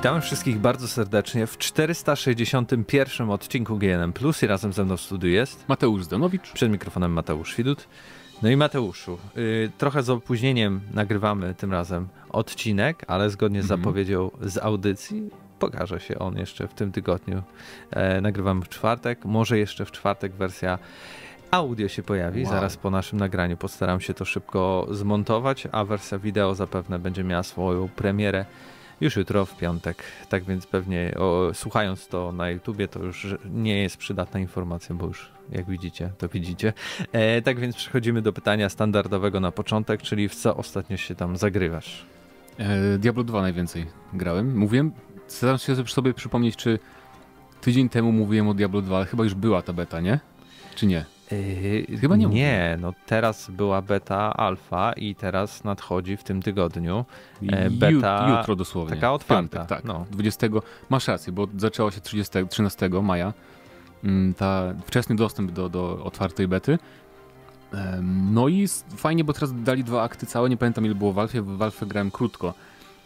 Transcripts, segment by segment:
Witamy wszystkich bardzo serdecznie w 461 odcinku GNM+. I razem ze mną w studiu jest Mateusz Zdanowicz. Przed mikrofonem Mateusz Widut. No i Mateuszu, trochę z opóźnieniem nagrywamy tym razem odcinek, ale zgodnie z zapowiedzią z audycji pokaże się on jeszcze w tym tygodniu. Nagrywamy w czwartek, może jeszcze w czwartek wersja audio się pojawi, zaraz po naszym nagraniu. Postaram się to szybko zmontować, a wersja wideo zapewne będzie miała swoją premierę już jutro w piątek. Tak więc pewnie słuchając to na YouTubie, to już nie jest przydatna informacja, bo już jak widzicie, to widzicie. Tak więc przechodzimy do pytania standardowego na początek, czyli w co ostatnio się tam zagrywasz? Diablo 2 najwięcej grałem. Mówiłem, staram się sobie przypomnieć, czy tydzień temu mówiłem o Diablo 2, ale chyba już była ta beta, nie? Czy nie? Chyba nie. Nie, no teraz była beta alfa i teraz nadchodzi w tym tygodniu beta jutro dosłownie. Taka otwarta. Piątek, tak, no. 20. Masz rację, bo zaczęła się 13 maja wczesny dostęp do otwartej bety. No i fajnie, bo teraz dali 2 akty całe, nie pamiętam ile było w Alfie grałem krótko.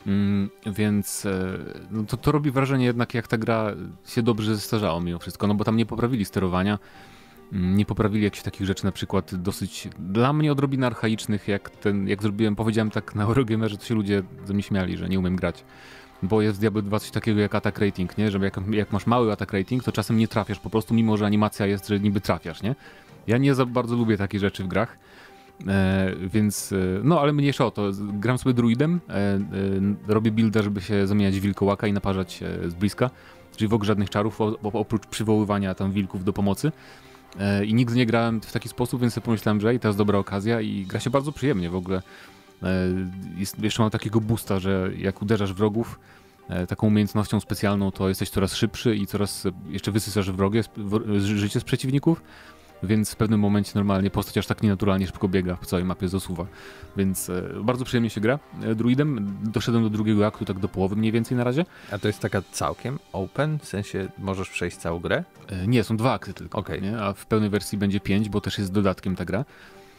Więc no to robi wrażenie jednak, jak ta gra się dobrze zestarzała mimo wszystko, no bo tam nie poprawili sterowania. Nie poprawili jakichś takich rzeczy, na przykład dosyć dla mnie odrobinę archaicznych, jak powiedziałem tak na Eurogamerze, to się ludzie ze mnie śmiali, że nie umiem grać. Bo jest w Diablo 2 coś takiego jak attack rating, nie? Że jak masz mały attack rating, to czasem nie trafiasz po prostu, mimo że animacja jest, że niby trafiasz, nie? Ja nie za bardzo lubię takie rzeczy w grach, więc no ale mniejsza o to. Gram sobie druidem, robię builda, żeby się zamieniać w wilkołaka i naparzać z bliska, czyli w ogóle żadnych czarów, oprócz przywoływania tam wilków do pomocy. I nigdy nie grałem w taki sposób, więc sobie pomyślałem, że i to jest dobra okazja i gra się bardzo przyjemnie w ogóle. Jeszcze mam takiego boosta, że jak uderzasz wrogów taką umiejętnością specjalną, to jesteś coraz szybszy i coraz jeszcze wysysasz życie z przeciwników, więc w pewnym momencie normalnie postać aż tak nienaturalnie szybko biega po całej mapie, zasuwa. Więc bardzo przyjemnie się gra druidem. Doszedłem do drugiego aktu, tak do połowy mniej więcej na razie. A to jest taka całkiem open? W sensie możesz przejść całą grę? Nie, są 2 akty tylko. Okay. Nie? A w pełnej wersji będzie 5, bo też jest dodatkiem ta gra.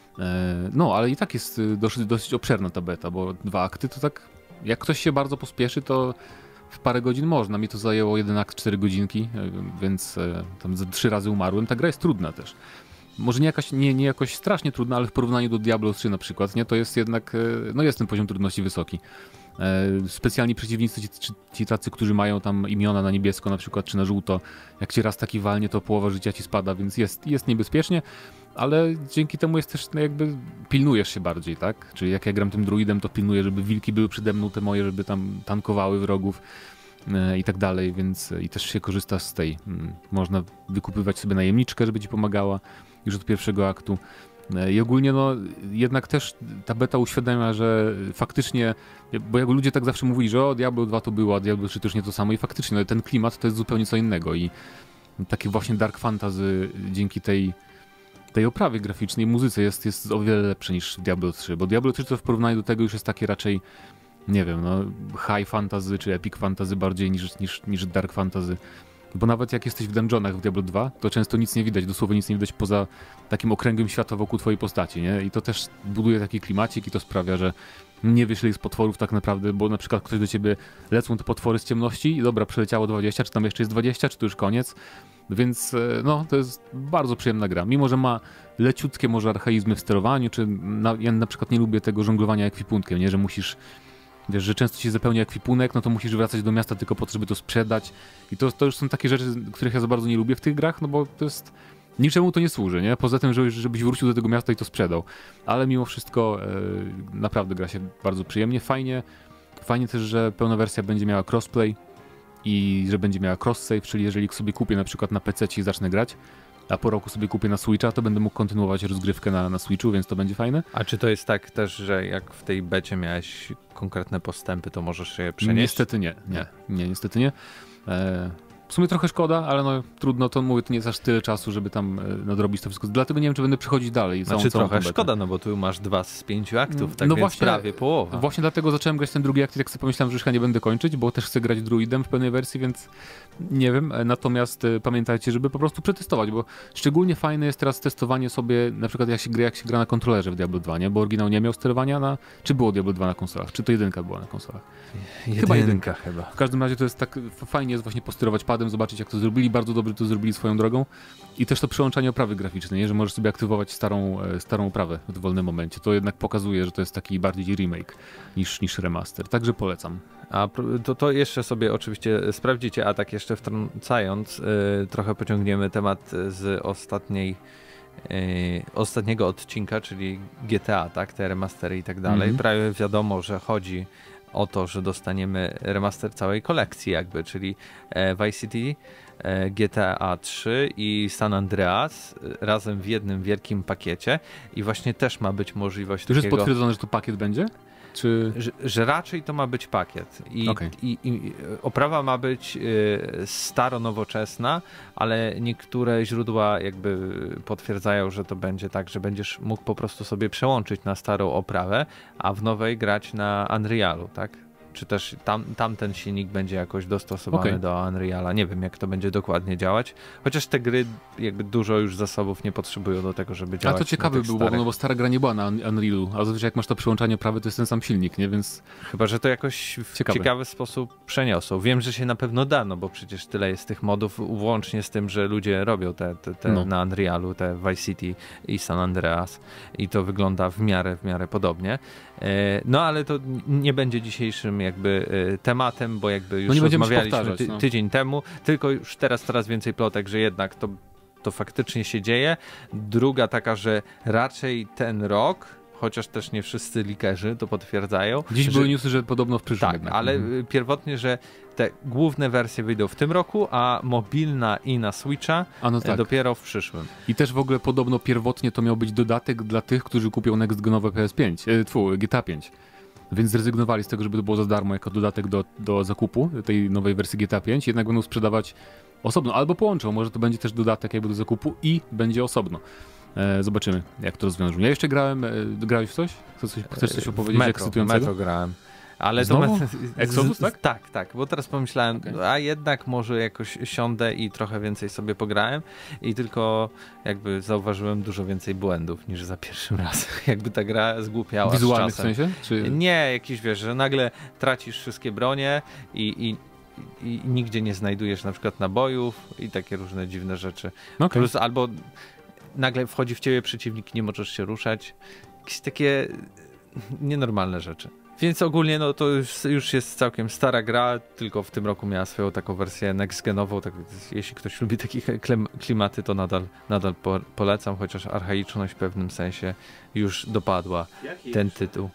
No, ale i tak jest dosyć obszerna ta beta, bo 2 akty to tak, jak ktoś się bardzo pospieszy, to w parę godzin można. Mi to zajęło 1 akt 4 godzinki, więc tam 3 razy umarłem. Ta gra jest trudna też. Może nie jakoś strasznie trudna, ale w porównaniu do Diablo 3 na przykład, nie, to jest jednak, no jest ten poziom trudności wysoki. Specjalni przeciwnicy, ci tacy, którzy mają tam imiona na niebiesko na przykład, czy na żółto, jak ci raz taki walnie, to połowa życia ci spada, więc jest niebezpiecznie, ale dzięki temu jest też, no jakby pilnujesz się bardziej, tak? Czyli jak ja gram tym druidem, to pilnuję, żeby wilki były przede mną te moje, żeby tam tankowały wrogów i tak dalej, więc i też się korzysta z tej. Można wykupywać sobie najemniczkę, żeby ci pomagała już od pierwszego aktu. I ogólnie no jednak też ta beta uświadamia, że faktycznie, bo jak ludzie tak zawsze mówili, że o Diablo 2 to było, a Diablo 3 to już nie to samo i faktycznie no, ten klimat to jest zupełnie co innego i takie właśnie dark fantasy dzięki tej oprawie graficznej, muzyce jest o wiele lepsze niż Diablo 3, bo Diablo 3 to w porównaniu do tego już jest takie raczej, nie wiem, no high fantasy czy epic fantasy bardziej niż dark fantasy. Bo nawet jak jesteś w dungeonach w Diablo 2, to często nic nie widać, dosłownie nic nie widać poza takim okręgiem światła wokół twojej postaci, nie? I to też buduje taki klimacik i to sprawia, że nie wiesz ile jest potworów tak naprawdę, bo na przykład ktoś do ciebie lecą te potwory z ciemności i dobra, przeleciało 20, czy tam jeszcze jest 20, czy to już koniec. Więc no, to jest bardzo przyjemna gra. Mimo że ma leciutkie może archaizmy w sterowaniu, czy ja na przykład nie lubię tego żonglowania ekwipunkiem, nie? Że musisz, wiesz, że często się zapełnia ekwipunek, no to musisz wracać do miasta tylko po to, żeby to sprzedać. I to już są takie rzeczy, których ja za bardzo nie lubię w tych grach, no bo to jest... Niczemu to nie służy, nie? Poza tym, żebyś wrócił do tego miasta i to sprzedał. Ale mimo wszystko naprawdę gra się bardzo przyjemnie, fajnie. Fajnie też, że pełna wersja będzie miała crossplay i że będzie miała cross-save, czyli jeżeli sobie kupię na przykład na PC i zacznę grać, a po roku sobie kupię na Switcha, to będę mógł kontynuować rozgrywkę na Switchu, więc to będzie fajne. A czy to jest tak też, że jak w tej becie miałeś konkretne postępy, to możesz je przenieść? Niestety nie. Niestety nie. w sumie trochę szkoda, ale no trudno, to mówię, to nie jest aż tyle czasu, żeby tam nadrobić to wszystko. Dlatego nie wiem, czy będę przychodzić dalej. Znaczy trochę szkoda, no bo tu masz 2 z 5 aktów, tak no więc właśnie, prawie połowa. Właśnie dlatego zacząłem grać ten drugi akt i tak sobie pomyślałem, że już chyba nie będę kończyć, bo też chcę grać druidem w pełnej wersji, więc nie wiem. Natomiast pamiętajcie, żeby po prostu przetestować, bo szczególnie fajne jest teraz testowanie sobie, na przykład jak się gra na kontrolerze w Diablo 2, nie? Bo oryginał nie miał sterowania czy było Diablo 2 na konsolach, czy to 1 była na konsolach? Chyba jedynka. W każdym razie to jest tak, fajnie jest właśnie posterować padem, zobaczyć jak to zrobili, bardzo dobrze to zrobili swoją drogą i też to przełączanie oprawy graficznej, nie? Że możesz sobie aktywować starą oprawę w dowolnym momencie. To jednak pokazuje, że to jest taki bardziej remake niż remaster, także polecam. A to jeszcze sobie oczywiście sprawdzicie, a tak jeszcze wtrącając, trochę pociągniemy temat z ostatniego odcinka, czyli GTA, tak, te remastery i tak dalej. Prawie wiadomo, że chodzi o to, że dostaniemy remaster całej kolekcji jakby, czyli Vice City, GTA 3 i San Andreas razem w jednym wielkim pakiecie i właśnie też ma być możliwość to już takiego... jest potwierdzone, że to pakiet będzie? Czy... Że raczej to ma być pakiet i oprawa ma być staro-nowoczesna, ale niektóre źródła jakby potwierdzają, że to będzie tak, że będziesz mógł po prostu sobie przełączyć na starą oprawę, a w nowej grać na Unrealu, tak? Czy też tamten silnik będzie jakoś dostosowany do Unreala. Nie wiem, jak to będzie dokładnie działać. Chociaż te gry jakby dużo już zasobów nie potrzebują do tego, żeby działać. A to ciekawe było, no bo stara gra nie była na Unrealu, a zazwyczaj jak masz to przełączanie prawy, to jest ten sam silnik, nie? Więc... Chyba, że to jakoś w ciekawy sposób przeniosą. Wiem, że się na pewno da, no bo przecież tyle jest tych modów, łącznie z tym, że ludzie robią te na Unrealu, te Vice City i San Andreas i to wygląda w miarę podobnie. No ale to nie będzie dzisiejszym jakby tematem, bo jakby już rozmawialiśmy tydzień temu, tylko już teraz coraz więcej plotek, że jednak to faktycznie się dzieje. Druga taka, że raczej ten rok, chociaż też nie wszyscy leakerzy to potwierdzają. Dziś były newsy, że podobno w przyszłym. Tak, jednak. ale pierwotnie, że te główne wersje wyjdą w tym roku, a mobilna i na Switcha dopiero w przyszłym. I też w ogóle podobno pierwotnie to miał być dodatek dla tych, którzy kupią next-genowe GTA 5. Więc zrezygnowali z tego, żeby to było za darmo jako dodatek do zakupu tej nowej wersji GTA 5, jednak będą sprzedawać osobno, albo połączą, może to będzie też dodatek jakby do zakupu i będzie osobno. Zobaczymy, jak to rozwiążą. Ja jeszcze grałem, grałeś w coś? Chcesz coś opowiedzieć ekscytującego? Metro grałem. Ale znowu? Exodus, tak? Tak, bo teraz pomyślałem, a jednak może jakoś siądę i trochę więcej sobie pograłem i tylko jakby zauważyłem dużo więcej błędów niż za pierwszym razem. Jakby ta gra zgłupiała wizualnych z czasem. w sensie? Czy... Nie, jakiś wiesz, że nagle tracisz wszystkie bronie i nigdzie nie znajdujesz na przykład nabojów i takie różne dziwne rzeczy. Plus albo nagle wchodzi w ciebie przeciwnik, nie możesz się ruszać. Jakieś takie nienormalne rzeczy. Więc ogólnie no to już jest całkiem stara gra, tylko w tym roku miała swoją taką wersję next-genową, tak, jeśli ktoś lubi takie klimaty, to nadal polecam, chociaż archaiczność w pewnym sensie już dopadła ten tytuł.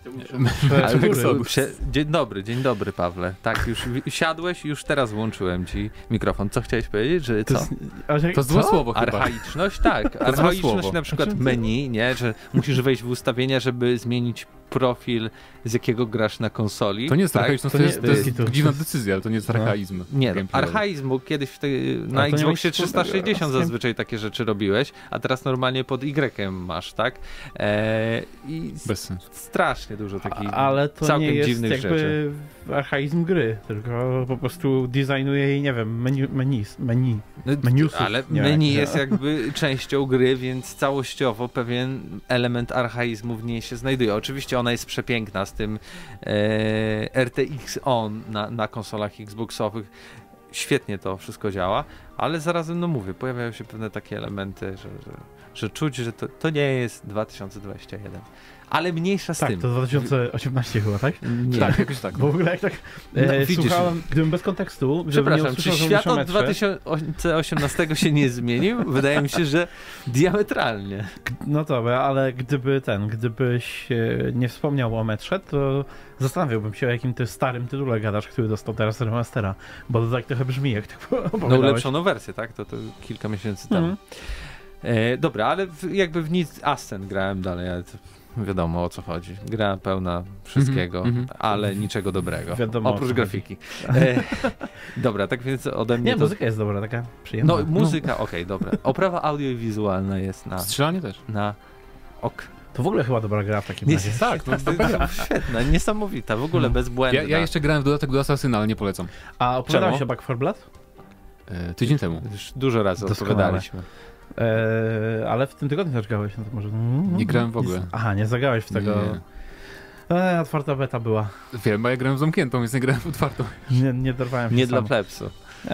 Dzień dobry Pawle. Tak, już siadłeś, już teraz włączyłem ci mikrofon. Co chciałeś powiedzieć, że co? To złe słowo chyba. Archaiczność, tak. Archaiczność na przykład menu, nie, że musisz wejść w ustawienia, żeby zmienić profil, z jakiego grasz na konsoli. To nie jest archaiczność, to jest dziwna decyzja, ale to nie jest archaizm. Nie, archaizm, bo kiedyś na Xboxie 360 zazwyczaj takie rzeczy robiłeś, a teraz normalnie pod Y masz, tak? I bez sensu. Strasznie dużo takich ale to całkiem nie jest dziwnych jakby rzeczy. Archaizm gry, tylko po prostu designuje jej, nie wiem, menu. Ale menu jest jakby częścią gry, więc całościowo pewien element archaizmu w niej się znajduje. Oczywiście ona jest przepiękna z tym RTX On na konsolach Xboxowych. Świetnie to wszystko działa, ale zarazem, no mówię, pojawiają się pewne takie elementy, że czuć, że to nie jest 2021. Ale mniejsza z tym. Tak, to 2018 chyba, tak? Nie. Tak, jakoś tak. W ogóle jak tak słuchałem, gdybym bez kontekstu, przepraszam, czy świat od 2018 się nie zmienił? Wydaje mi się, że diametralnie. No dobra, ale gdybyś nie wspomniał o metrze, to zastanawiałbym się, o jakim ty starym tytule gadasz, który dostał teraz remastera, bo to tak trochę brzmi, jak tak opowiadałeś. No ulepszoną wersję, tak? To kilka miesięcy temu. Dobra, ale jakby w nic Ascent grałem dalej, ale wiadomo o co chodzi. Gra pełna wszystkiego, ale niczego dobrego. Wiadomo, oprócz grafiki. Dobra, tak więc ode mnie Nie, muzyka jest dobra, taka przyjemna. No, muzyka, okej, dobra. Oprawa audio-wizualna jest Strzelanie też. To w ogóle chyba dobra gra w takim razie. Tak, świetna, niesamowita, w ogóle bezbłędna. Ja jeszcze grałem w dodatek do Assassina, ale nie polecam. A opowiadałeś o Back 4 Blood? Tydzień temu. Już dużo razy opowiadaliśmy. Ale w tym tygodniu też grałeś, no to może... Nie grałem w ogóle. Aha, nie zagrałeś w tego... Otwarta beta była. Wiem, bo ja grałem zamkniętą, więc nie grałem w otwartą. Nie dorwałem się Nie sam. dla plebsu.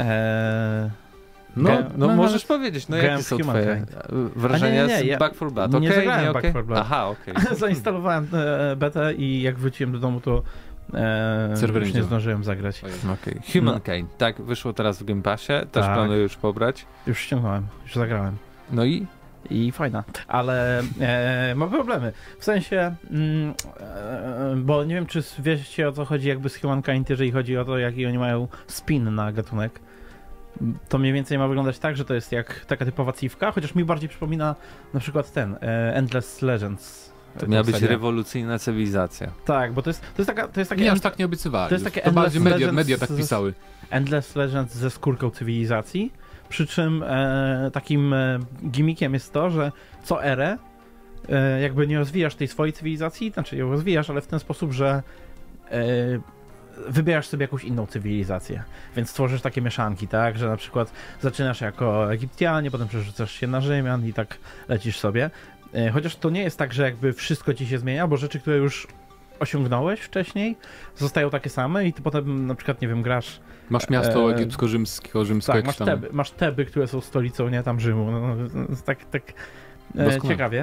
No, możesz powiedzieć, jakie są twoje wrażenia z Back 4 Blood? Nie zagrałem Back 4 Blood. Aha, okej. Zainstalowałem betę i jak wróciłem do domu, to już nie zdążyłem zagrać. Humankind, tak, wyszło teraz w Game Passie, też planuję już pobrać. Już ściągnąłem, już zagrałem. No i? I fajna, ale ma problemy. W sensie, bo nie wiem, czy wiecie o co chodzi jakby z Humankind, jeżeli chodzi o to, jaki oni mają spin na gatunek. To mniej więcej ma wyglądać tak, że to jest jak taka typowa civka, chociaż mi bardziej przypomina na przykład Endless Legends. To miała być rewolucyjna cywilizacja. Tak, bo to jest takie... Nie, aż tak nie obiecywali. To jest takie to bardziej media tak pisały. Endless Legends ze skórką cywilizacji, przy czym takim gimmickiem jest to, że co erę jakby nie rozwijasz tej swojej cywilizacji, znaczy ją rozwijasz, ale w ten sposób, że wybierasz sobie jakąś inną cywilizację, więc tworzysz takie mieszanki, tak, że na przykład zaczynasz jako Egipcjanie, potem przerzucasz się na Rzymian i tak lecisz sobie. Chociaż to nie jest tak, że jakby wszystko ci się zmienia, bo rzeczy, które już osiągnąłeś wcześniej, zostają takie same i ty potem na przykład, nie wiem, grasz... Masz miasto egipsko-rzymskie, tak, masz Teby, które są stolicą, nie, tam Rzymu, tak ciekawie.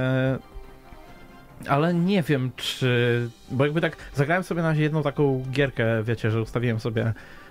Ale nie wiem, czy... Bo jakby tak zagrałem sobie na razie jedną taką gierkę, wiecie, że ustawiłem sobie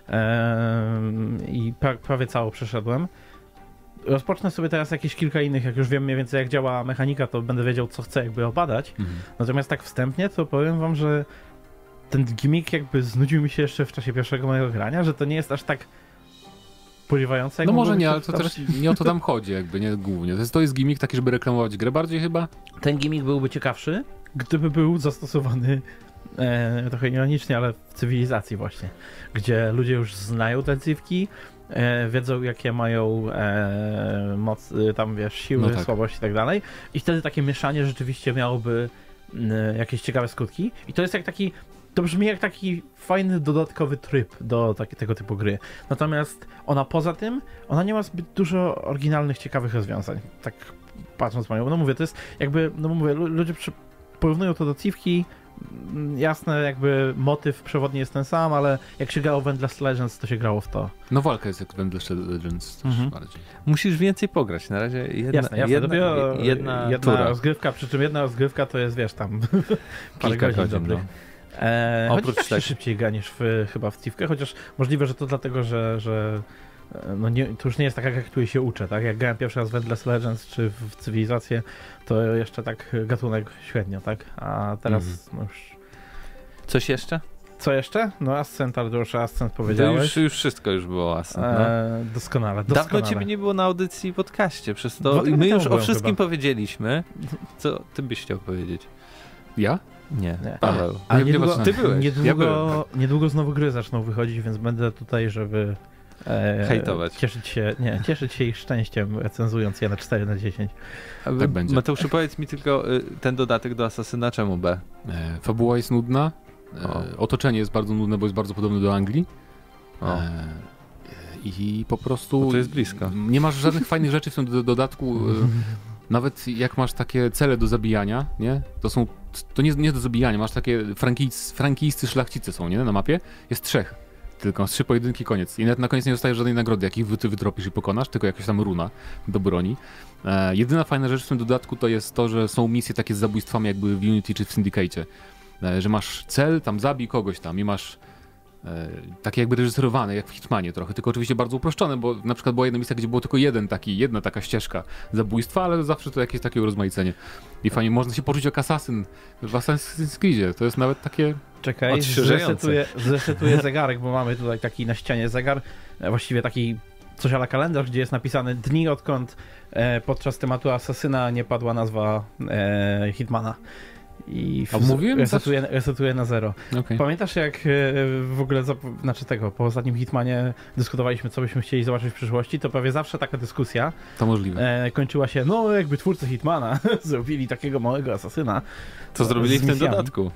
i prawie cało przeszedłem. Rozpocznę sobie teraz jakieś kilka innych, jak już wiem mniej więcej jak działa mechanika, to będę wiedział, co chcę jakby obadać. Natomiast tak wstępnie, to powiem wam, że ten gimmick jakby znudził mi się jeszcze w czasie pierwszego mojego grania, że to nie jest aż tak porywające. No może nie, ale to też nie o to tam chodzi jakby, nie głównie. To jest gimmick taki, żeby reklamować grę bardziej chyba? Ten gimmick byłby ciekawszy, gdyby był zastosowany trochę ironicznie, ale w cywilizacji właśnie, gdzie ludzie już znają te cywki, wiedzą jakie mają tam wiesz, siły, słabości i tak dalej i wtedy takie mieszanie rzeczywiście miałoby jakieś ciekawe skutki i to jest jak taki, to brzmi jak taki fajny dodatkowy tryb do tego typu gry. Natomiast ona poza tym, ona nie ma zbyt dużo oryginalnych, ciekawych rozwiązań. Tak patrząc po nią. No mówię, to jest jakby, no mówię, ludzie porównują to do civki. Jasne, jakby motyw przewodni jest ten sam, ale jak się grało w Endless Legends, to się grało w to. No walka jest jak w Endless Legends też bardziej. Musisz więcej pograć, na razie jedna rozgrywka, przy czym jedna rozgrywka to jest, wiesz, tam parę godzin dobrych. Oprócz tego szybciej gra niż chyba w Civkę, chociaż możliwe, że to dlatego, że no nie, to już nie jest taka gra, której się uczę, tak? Jak grałem pierwszy raz w Endless Legends czy w Cywilizację, to jeszcze tak gatunek średnio, tak? A teraz no już... Coś jeszcze? Co jeszcze? No Ascent, ale już Ascent powiedziałeś. To już wszystko już było Ascent, no. Doskonale. Dawno ciebie nie było na audycji i podcaście, przez to my już o wszystkim powiedzieliśmy. Co ty byś chciał powiedzieć? Ja? Nie. Paweł. A niedługo, ty byłeś. Niedługo znowu gry zaczną wychodzić, więc będę tutaj, żeby hejtować. Cieszyć się ich szczęściem, recenzując je na 4/10. Tak będzie. Mateuszu, powiedz mi tylko ten dodatek do Asasyna, czemu B? Fabuła jest nudna. Otoczenie jest bardzo nudne, bo jest bardzo podobne do Anglii. I po prostu... No to jest blisko. Nie masz żadnych fajnych rzeczy w tym dodatku. Nawet jak masz takie cele do zabijania, nie? To nie do zabijania, masz takie frankijscy szlachcice są, nie? Na mapie. Jest 3. Tylko 3 pojedynki, koniec. I nawet na koniec nie dostajesz żadnej nagrody, jakich ty wytropisz i pokonasz, tylko jakaś tam runa do broni. Jedyna fajna rzecz w tym dodatku to jest to, że są misje takie z zabójstwami jakby w Unity czy w Syndicate'cie. Że masz cel, tam zabij kogoś tam i masz takie jakby reżyserowane, jak w Hitmanie trochę, tylko oczywiście bardzo uproszczone, bo na przykład była jedna misja, gdzie było tylko jedna taka ścieżka zabójstwa, ale zawsze to jakieś takie urozmaicenie. I fajnie, można się poczuć jak asasyn w Assassin's Creedzie. To jest nawet takie... Czekaj, zresetuję zegarek, bo mamy tutaj taki na ścianie zegar, właściwie taki coś a la kalendarz, gdzie jest napisane dni, odkąd podczas tematu Asasyna nie padła nazwa Hitmana. I mówiłem resetuje na 0. Okay. Pamiętasz, jak w ogóle, po ostatnim Hitmanie dyskutowaliśmy, co byśmy chcieli zobaczyć w przyszłości, to prawie zawsze taka dyskusja to możliwe. Kończyła się, no jakby twórcy Hitmana zrobili takiego małego asasyna. Co zrobili w tym dodatku?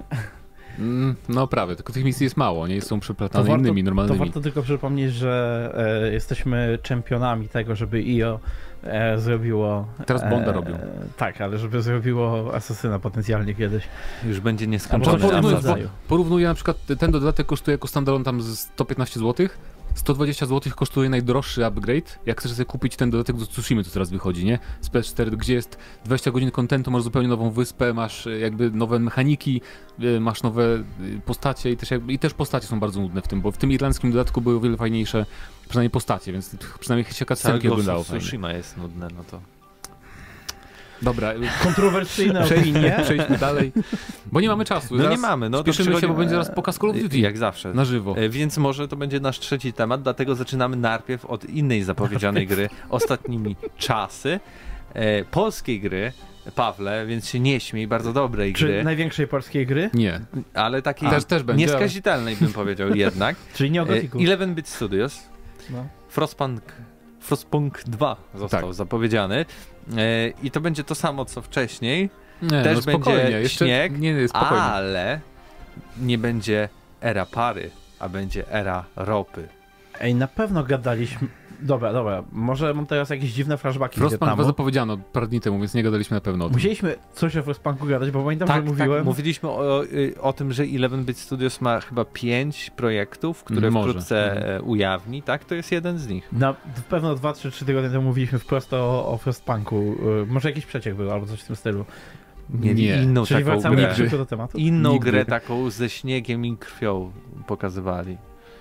No prawie, tylko tych misji jest mało, nie są przeplatane innymi normalnymi. To warto tylko przypomnieć, że jesteśmy czempionami tego, żeby IO zrobiło... Teraz Bonda robią. Tak, ale żeby zrobiło asasyna potencjalnie kiedyś. Już będzie nieskończony. Porównuję na przykład, ten dodatek kosztuje jako standalone tam 115 zł, 120 zł kosztuje najdroższy upgrade. Jak chcesz sobie kupić ten dodatek do Tsushimy, to teraz wychodzi, nie? Z PS4, gdzie jest 20 godzin kontentu, masz zupełnie nową wyspę, masz jakby nowe mechaniki, masz nowe postacie i też postacie są bardzo nudne w tym, bo w tym irlandzkim dodatku były o wiele fajniejsze, przynajmniej postacie, więc przynajmniej się cutscenki oglądało fajnie. Tsushima jest nudne, no to... Dobra. Kontrowersyjne opinie. Przejdźmy dalej. Bo nie mamy czasu. No nie mamy. No spieszymy się, bo będzie zaraz pokaz Call of Duty. Jak zawsze. Na żywo. Więc może to będzie nasz trzeci temat, dlatego zaczynamy najpierw od innej zapowiedzianej gry ostatnimi czasy. Polskiej gry, Pawle, więc się nie śmiej, bardzo dobrej gry. Czy największej polskiej gry? Nie. Ale takiej też będzie, nieskazitelnej bym powiedział jednak. Czyli nie o Gothicu. 11-bit Studios. No. Frostpunk 2 został zapowiedziany. I to będzie to samo, co wcześniej. Nie, też będzie śnieg, spokojnie. ale nie będzie era pary, a będzie era ropy. Ej, na pewno gadaliśmy... Dobra, może mam teraz jakieś dziwne flashbacki. Frostpunk 2 zapowiedziano parę dni temu, więc nie gadaliśmy na pewno o tym. Musieliśmy coś o Frostpunku gadać, bo pamiętam, że mówiłem... Tak, mówiliśmy o tym, że 11-bit Studios ma chyba 5 projektów, które wkrótce ujawni, tak? To jest jeden z nich. Na pewno 2-3 tygodnie temu mówiliśmy wprost o Frostpunku. Może jakiś przeciek był, albo coś w tym stylu. Nie. Inną Czyli taką wracamy grę. szybko do tematu? Inną grę taką ze śniegiem i krwią pokazywali.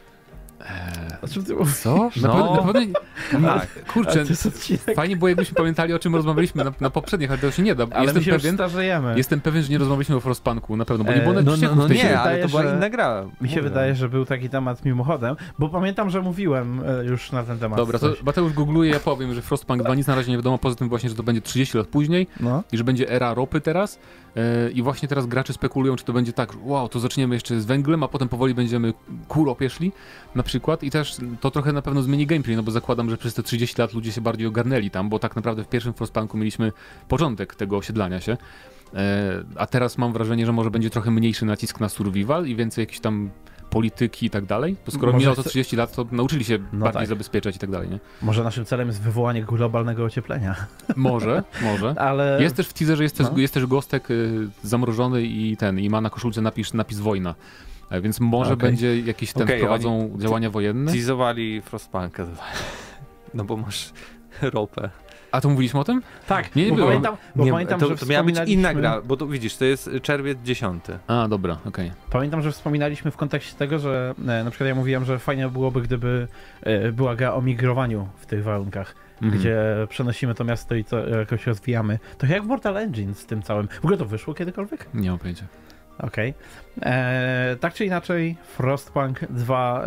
Co? No. Tak. Kurczę, fajnie było, jakbyśmy pamiętali, o czym rozmawialiśmy na poprzednich, ale to się nie da. Ale Jestem pewien, że nie rozmawialiśmy o Frostpunku, na pewno, bo nie było ale to była inna gra. Mi się wydaje, że był taki temat mimochodem, bo pamiętam, że mówiłem już na ten temat. Dobra, to Mateusz googluje, ja powiem, że Frostpunk 2 nic na razie nie wiadomo, poza tym właśnie, że to będzie 30 lat później i że będzie era ropy teraz. I właśnie teraz gracze spekulują, czy to będzie tak, wow, to zaczniemy jeszcze z węglem, a potem powoli będziemy ku ropie szli, na przykład. I też to trochę na pewno zmieni gameplay, no bo zakładam, że przez te 30 lat ludzie się bardziej ogarnęli tam, bo tak naprawdę w pierwszym Frostpunku mieliśmy początek tego osiedlania się. A teraz mam wrażenie, że może będzie trochę mniejszy nacisk na survival i więcej jakichś tam polityki i tak dalej, bo skoro minęło to 30 lat, to nauczyli się bardziej zabezpieczać i tak dalej, nie? Może naszym celem jest wywołanie globalnego ocieplenia. Może. Ale... Jest też w teaserze, jest też Gostek zamrożony i ma na koszulce napis wojna. Więc może będzie jakiś prowadzą działania wojenne. Teasowali Frostpunka. No bo masz ropę. A to mówiliśmy o tym? Tak, nie było. Pamiętam, że to miała być inna gra, bo to widzisz, to jest czerwiec 10. A, dobra, okej. Pamiętam, że wspominaliśmy w kontekście tego, że na przykład ja mówiłem, że fajnie byłoby, gdyby była gra o migrowaniu w tych warunkach, gdzie przenosimy to miasto i to jakoś rozwijamy. To jak w Mortal Engine z tym całym. W ogóle to wyszło kiedykolwiek? Nie mam pojęcia. Okej. Tak czy inaczej, Frostpunk 2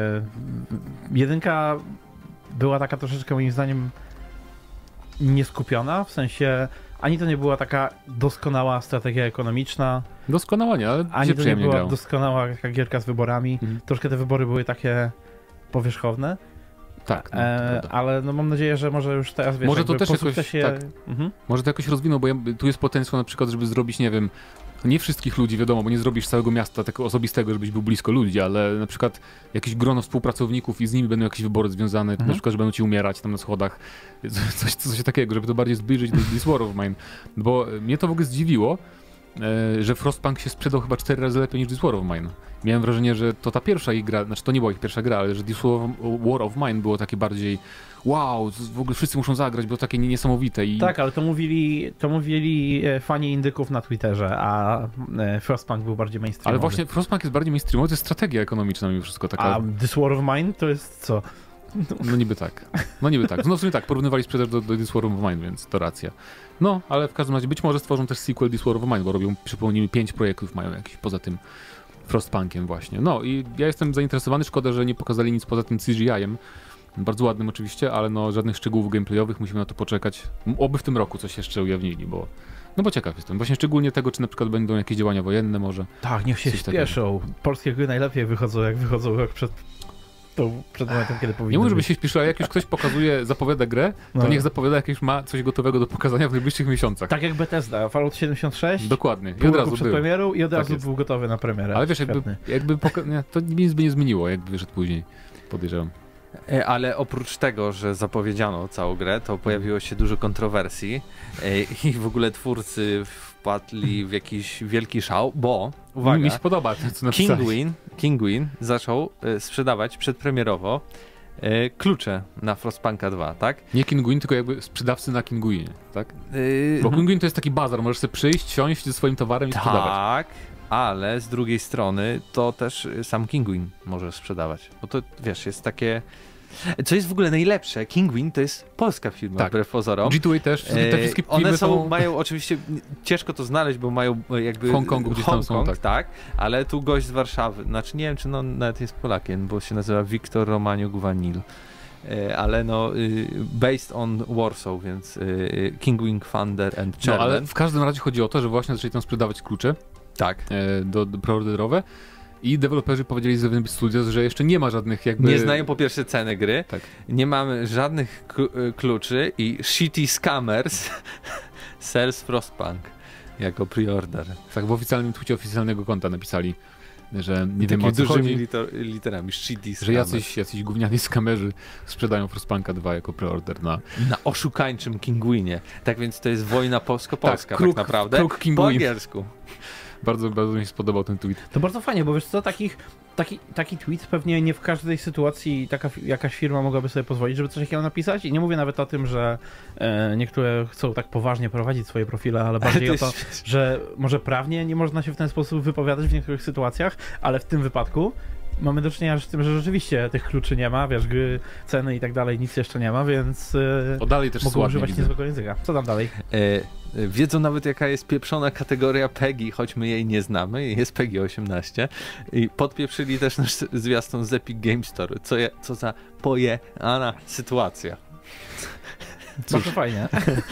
jedynka była taka troszeczkę moim zdaniem nieskupiona, w sensie ani to nie była taka doskonała strategia ekonomiczna. Doskonała nie, ale ani to nie była grało. Doskonała taka gierka z wyborami. Troszkę te wybory były takie powierzchowne. Tak. Ale no mam nadzieję, że może już teraz wiesz, może to też jakoś może to jakoś rozwinął, bo tu jest potencjał na przykład, żeby zrobić, nie wiem, nie wszystkich ludzi, wiadomo, bo nie zrobisz całego miasta takiego osobistego, żebyś był blisko ludzi, ale na przykład jakieś grono współpracowników i z nimi będą jakieś wybory związane, na przykład, że będą ci umierać tam na schodach, coś takiego, żeby to bardziej zbliżyć do This War of Mine, bo mnie to w ogóle zdziwiło, że Frostpunk się sprzedał chyba 4 razy lepiej niż This War of Mine. Miałem wrażenie, że to ta pierwsza ich gra, znaczy to nie była ich pierwsza gra, ale że This War of Mine było takie bardziej wow, w ogóle wszyscy muszą zagrać, było takie niesamowite. Tak, ale to mówili fani indyków na Twitterze, a Frostpunk był bardziej mainstreamowy. Ale właśnie Frostpunk jest bardziej mainstreamowy, to jest strategia ekonomiczna mimo wszystko taka. A This War of Mine to jest co? No niby tak. No w sumie tak, porównywali sprzedaż do This War of Mine, więc to racja. No, ale w każdym razie być może stworzą też sequel This War of Mine, bo robią, przypomnijmy, 5 projektów mają jakiś poza tym Frostpunkiem właśnie. No i ja jestem zainteresowany, szkoda, że nie pokazali nic poza tym CGI-em, Bardzo ładnym oczywiście, ale no żadnych szczegółów gameplayowych, musimy na to poczekać. Oby w tym roku coś jeszcze ujawnili, bo ciekaw jestem. Właśnie szczególnie tego, czy na przykład będą jakieś działania wojenne może. Tak, niech się śpieszą. Polskie gry najlepiej wychodzą, jak wychodzą rok przed momentem, kiedy powinny Nie mówię, żeby być. się śpieszył, ale jak już ktoś zapowiada grę, to niech zapowiada, jak już ma coś gotowego do pokazania w najbliższych miesiącach. Tak jak Bethesda, Fallout 76. Dokładnie. Pół roku przed premierą i od razu jest. był gotowy na premierę. Ale wiesz, to nic by nie zmieniło, jakby wyszedł później, podejrzewam. Ale oprócz tego, że zapowiedziano całą grę, to pojawiło się dużo kontrowersji i w ogóle twórcy wpadli w jakiś wielki szał, bo, uwaga, Mi się podoba to, co napisali. Kinguin zaczął sprzedawać przedpremierowo klucze na Frostpunka 2, tak? Nie Kinguin, tylko jakby sprzedawcy na Kinguinie, tak? Bo Kinguin to jest taki bazar, możesz sobie przyjść, siąść ze swoim towarem i sprzedawać. Tak, ale z drugiej strony to też sam Kinguin może sprzedawać, bo to, wiesz, jest takie... Co jest w ogóle najlepsze, Kinguin to jest polska firma, tak. Wbrew pozorom. G2A też, te wszystkie firmy one mają oczywiście, ciężko to znaleźć, bo mają jakby... W Hongkongu gdzieś tam są, tak, ale tu gość z Warszawy, znaczy nie wiem, czy nawet jest Polakiem, bo się nazywa Wiktor Romaniuk Vanil, ale based on Warsaw, więc Kinguin Thunder and Czerwen. No, ale w każdym razie chodzi o to, że właśnie zaczęli tam sprzedawać klucze do preorderowe. I deweloperzy powiedzieli z Zeven Studios, że jeszcze nie ma żadnych jakby... Nie znają po pierwsze ceny gry, tak. Nie mamy żadnych kluczy i Shitty Scammers sells Frostpunk jako preorder. Tak, w oficjalnym tweetie oficjalnego konta napisali, że nie wiem o co chodzi. literami Shitty Scammers. Że jacyś gówniani skamerzy sprzedają Frostpunka 2 jako preorder na oszukańczym Kinguinie. Tak więc to jest wojna polsko-polska tak naprawdę. Kruk po angielsku. Bardzo mi się spodobał ten tweet. To bardzo fajnie, bo wiesz co, taki tweet pewnie nie w każdej sytuacji jakaś firma mogłaby sobie pozwolić, żeby coś takiego napisać. I nie mówię nawet o tym, że niektóre chcą tak poważnie prowadzić swoje profile, ale bardziej o to, że może prawnie nie można się w ten sposób wypowiadać w niektórych sytuacjach, ale w tym wypadku mamy do czynienia z tym, że rzeczywiście tych kluczy nie ma, wiesz, gry, ceny i tak dalej, nic jeszcze nie ma, więc dalej też mogą używać niezwykłego języka. Co tam dalej? Wiedzą nawet, jaka jest pieprzona kategoria PEGI, choć my jej nie znamy, jest PEGI 18 i podpieprzyli też nasz zwiastun z Epic Games Store. Co za pojechana sytuacja. Bardzo fajnie.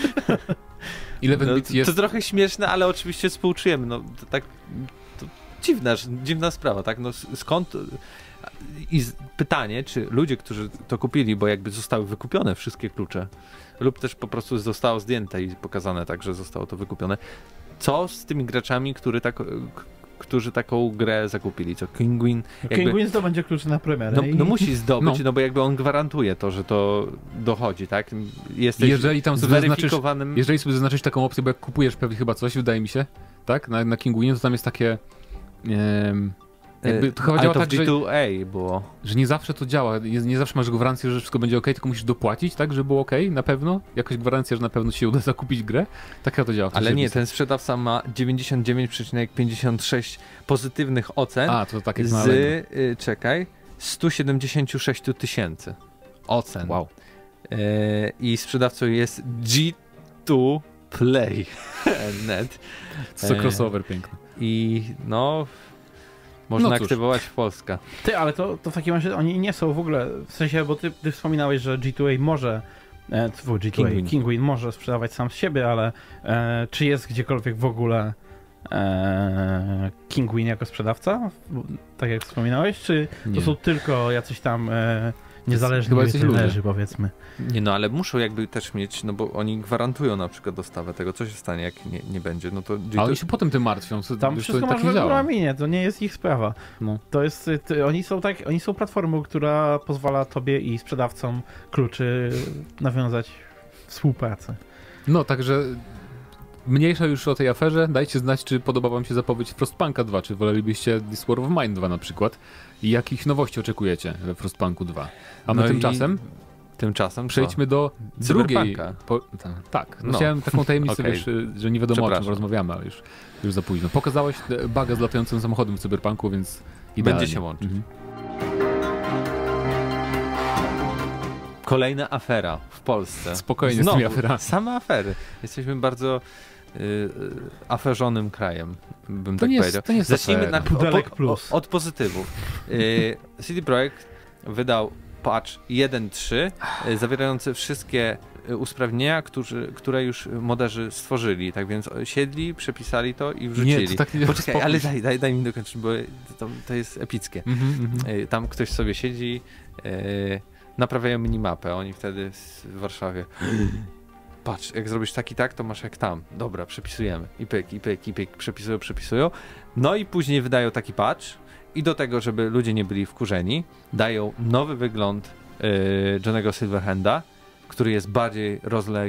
To trochę śmieszne, ale oczywiście współczujemy. No, tak, to dziwna sprawa, tak? No, skąd... I pytanie, czy ludzie, którzy to kupili, bo jakby zostały wykupione wszystkie klucze, lub też po prostu zostało zdjęte i pokazane tak, że zostało to wykupione, co z tymi graczami, którzy taką grę zakupili? Co Kinguin... Kinguin zdobędzie klucze na premierę. No musi zdobyć, no bo jakby on gwarantuje to, że to dochodzi, tak? Jesteś zweryfikowanym... Jeżeli sobie zaznaczysz taką opcję, bo jak kupujesz pewnie chyba coś, wydaje mi się, tak? Na Kinguinie, to tam jest takie... to chyba działa tak, G2A było. Że nie zawsze to działa, nie zawsze masz gwarancję, że wszystko będzie ok, tylko musisz dopłacić, tak, żeby było ok, na pewno? Jakaś gwarancja, że na pewno ci się uda zakupić grę? Tak to działa. Ale nie, ten sprzedawca ma 99,56 pozytywnych ocen to tak jak z, 176 000 ocen. Wow. I sprzedawcą jest G2Play.net. Co crossover piękny. I można aktywować w Polskę. Ale to w takim razie oni nie są w ogóle, w sensie, bo ty wspominałeś, że G2A może, Kinguin może sprzedawać sam z siebie, ale czy jest gdziekolwiek w ogóle Kinguin jako sprzedawca? Tak jak wspominałeś, czy to są tylko jacyś tam niezależni retailerzy, powiedzmy? Nie, ale muszą jakby też mieć, no bo oni gwarantują na przykład dostawę tego, co się stanie, jak nie będzie, no to... Ale oni się potem tym martwią. Tam wszystko masz w regulaminie, to nie jest ich sprawa. No. To jest, oni są platformą, która pozwala tobie i sprzedawcom kluczy nawiązać współpracę. No, także mniejsza już o tej aferze, dajcie znać, czy podoba wam się zapowiedź Frostpunka 2, czy wolelibyście This War of Mine 2 na przykład i jakich nowości oczekujecie we Frostpunku 2. A my tymczasem przejdźmy do drugiej... Chciałem taką tajemnicę, wiesz, że nie wiadomo o czym rozmawiamy, ale już za późno. Pokazałeś buga z latającym samochodem w Cyberpunku, więc idealnie. Będzie się łączyć. Kolejna afera w Polsce. Spokojnie z tymi aferami. Same afery. Jesteśmy bardzo aferzonym krajem, bym tak powiedział. Zacznijmy od pozytywów. CD Projekt wydał patch 1.3 zawierający wszystkie usprawnienia, które już moderzy stworzyli. Tak więc siedli, przepisali to i wrzucili. Nie, to tak nie. Poczekaj, ale daj mi dokończyć, bo to jest epickie. Tam ktoś sobie siedzi, naprawiają minimapę, oni wtedy w Warszawie patrz, jak zrobisz tak i tak, to masz jak tam. Dobra, przepisujemy. I pyk, przepisują. No i później wydają taki patch i do tego, żeby ludzie nie byli wkurzeni, dają nowy wygląd Johnny'ego Silverhanda, który jest bardziej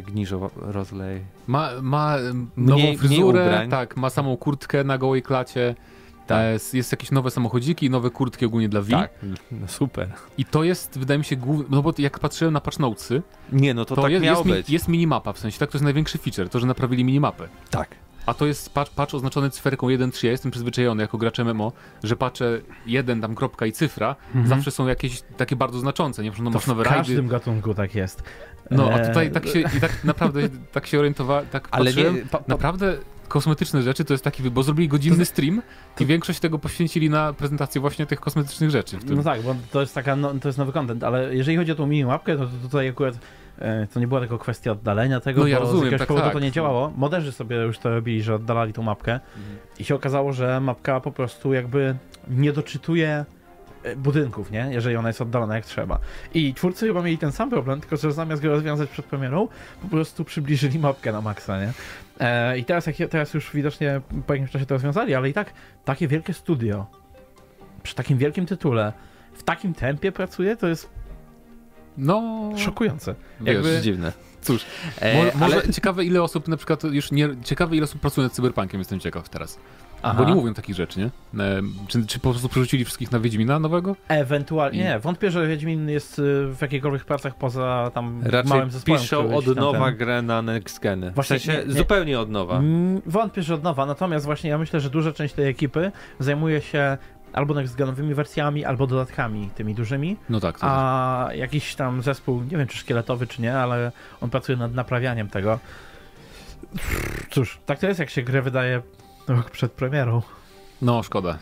Ma nową fryzurę, ubrań. tak, ma samą kurtkę na gołej klacie. Tak. Jest jakieś nowe samochodziki, nowe kurtki ogólnie dla Wii. Tak, no super. I to jest, wydaje mi się, no bo jak patrzyłem na patch notesy, Nie, no to tak miało być. Jest minimapa, w sensie tak, to jest największy feature, to, że naprawili minimapę. Tak. A to jest patch oznaczony cyferką 1.3. Ja jestem przyzwyczajony jako gracz MMO, że patche 1 tam kropka i cyfra zawsze są jakieś takie bardzo znaczące, nie? No, masz nowe w rajdy. każdym gatunku tak jest. No, a tutaj tak naprawdę tak się orientowałem, tak ale patrzyłem, naprawdę kosmetyczne rzeczy to jest taki, bo zrobili godzinny stream i większość tego poświęcili na prezentację właśnie tych kosmetycznych rzeczy. No tak, bo to jest to jest nowy content, ale jeżeli chodzi o tą minimapkę, to tutaj akurat to nie była tylko kwestia oddalenia tego, no ja bo rozumiem, z jakiegoś tak, powodu tak. to nie działało. Moderzy sobie już to robili, że oddalali tą mapkę i się okazało, że mapka po prostu jakby nie doczytuje budynków, nie? Jeżeli ona jest oddalona jak trzeba. I twórcy chyba mieli ten sam problem, tylko że zamiast go rozwiązać przed premierą, po prostu przybliżyli mapkę na maksa, nie? I teraz już widocznie po jakimś czasie to rozwiązali, ale i tak takie wielkie studio przy takim wielkim tytule w takim tempie pracuje, to jest szokujące. Wiesz, dziwne. Cóż, może ciekawe ile osób na przykład ciekawe ile osób pracuje nad Cyberpunkiem, jestem ciekaw teraz. Aha. Bo nie mówią takich rzeczy, nie? Czy po prostu przerzucili wszystkich na Wiedźmina nowego? Ewentualnie, nie. Wątpię, że Wiedźmin jest w jakichkolwiek pracach poza tam raczej małym zespołem. piszą od nowa grę na next geny. Właśnie, w sensie zupełnie od nowa. Wątpię, że od nowa, natomiast właśnie ja myślę, że duża część tej ekipy zajmuje się albo next-genowymi wersjami, albo dodatkami tymi dużymi. No tak. A jakiś tam zespół, nie wiem czy szkieletowy, czy nie, ale on pracuje nad naprawianiem tego. Cóż, tak to jest, jak się grę wydaje rok przed premierą. No, szkoda.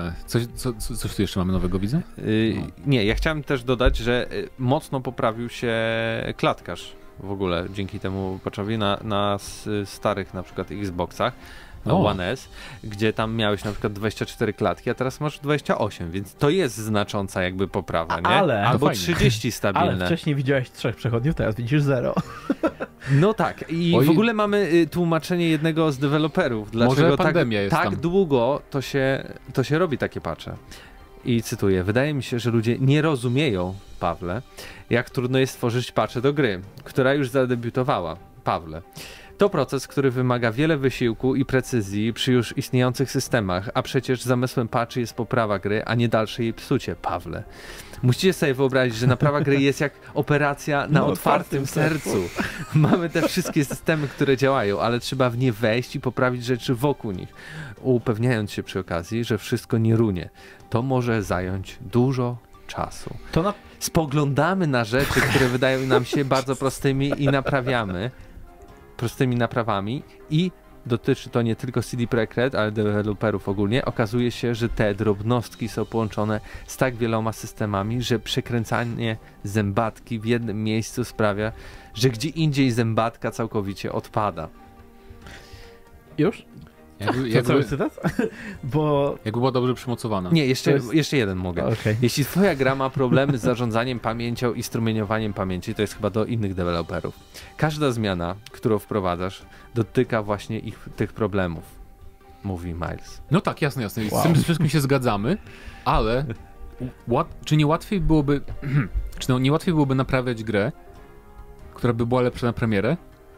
Coś tu jeszcze mamy nowego, widzę? Nie, ja chciałem też dodać, że mocno poprawił się klatkarz w ogóle dzięki temu patchowi na starych na przykład Xboxach. One S, gdzie tam miałeś na przykład 24 klatki, a teraz masz 28, więc to jest znacząca jakby poprawa, nie? Albo 30 stabilne. Ale wcześniej widziałeś 3 przechodniów, teraz widzisz 0. No tak, i w ogóle mamy tłumaczenie jednego z deweloperów, dlaczego może pandemia jest tak tam. długo to się robi takie patche. I cytuję, wydaje mi się, że ludzie nie rozumieją, Pawle, jak trudno jest stworzyć patche do gry, która już zadebiutowała. Pawle. To proces, który wymaga wiele wysiłku i precyzji przy już istniejących systemach, a przecież zamysłem patchy jest poprawa gry, a nie dalsze jej psucie, Pawle. Musicie sobie wyobrazić, że naprawa gry jest jak operacja na otwartym sercu. Mamy te wszystkie systemy, które działają, ale trzeba w nie wejść i poprawić rzeczy wokół nich, upewniając się przy okazji, że wszystko nie runie. To może zająć dużo czasu. Spoglądamy na rzeczy, które wydają nam się bardzo prostymi i naprawiamy prostymi naprawami i dotyczy to nie tylko CD Projekt Red, ale deweloperów ogólnie. Okazuje się, że te drobnostki są połączone z tak wieloma systemami, że przekręcanie zębatki w jednym miejscu sprawia, że gdzie indziej zębatka całkowicie odpada. Już? Cały cytat? Jakby była dobrze przymocowana. Nie, jeszcze jeden mogę. Okay. Jeśli twoja gra ma problemy z zarządzaniem pamięcią i strumieniowaniem pamięci, to jest chyba do innych deweloperów. Każda zmiana, którą wprowadzasz, dotyka właśnie tych problemów, mówi Miles. No tak, jasne. Z tym wszystkim się zgadzamy, ale czy nie łatwiej byłoby nie łatwiej byłoby naprawiać grę, która by była lepsza na premierę?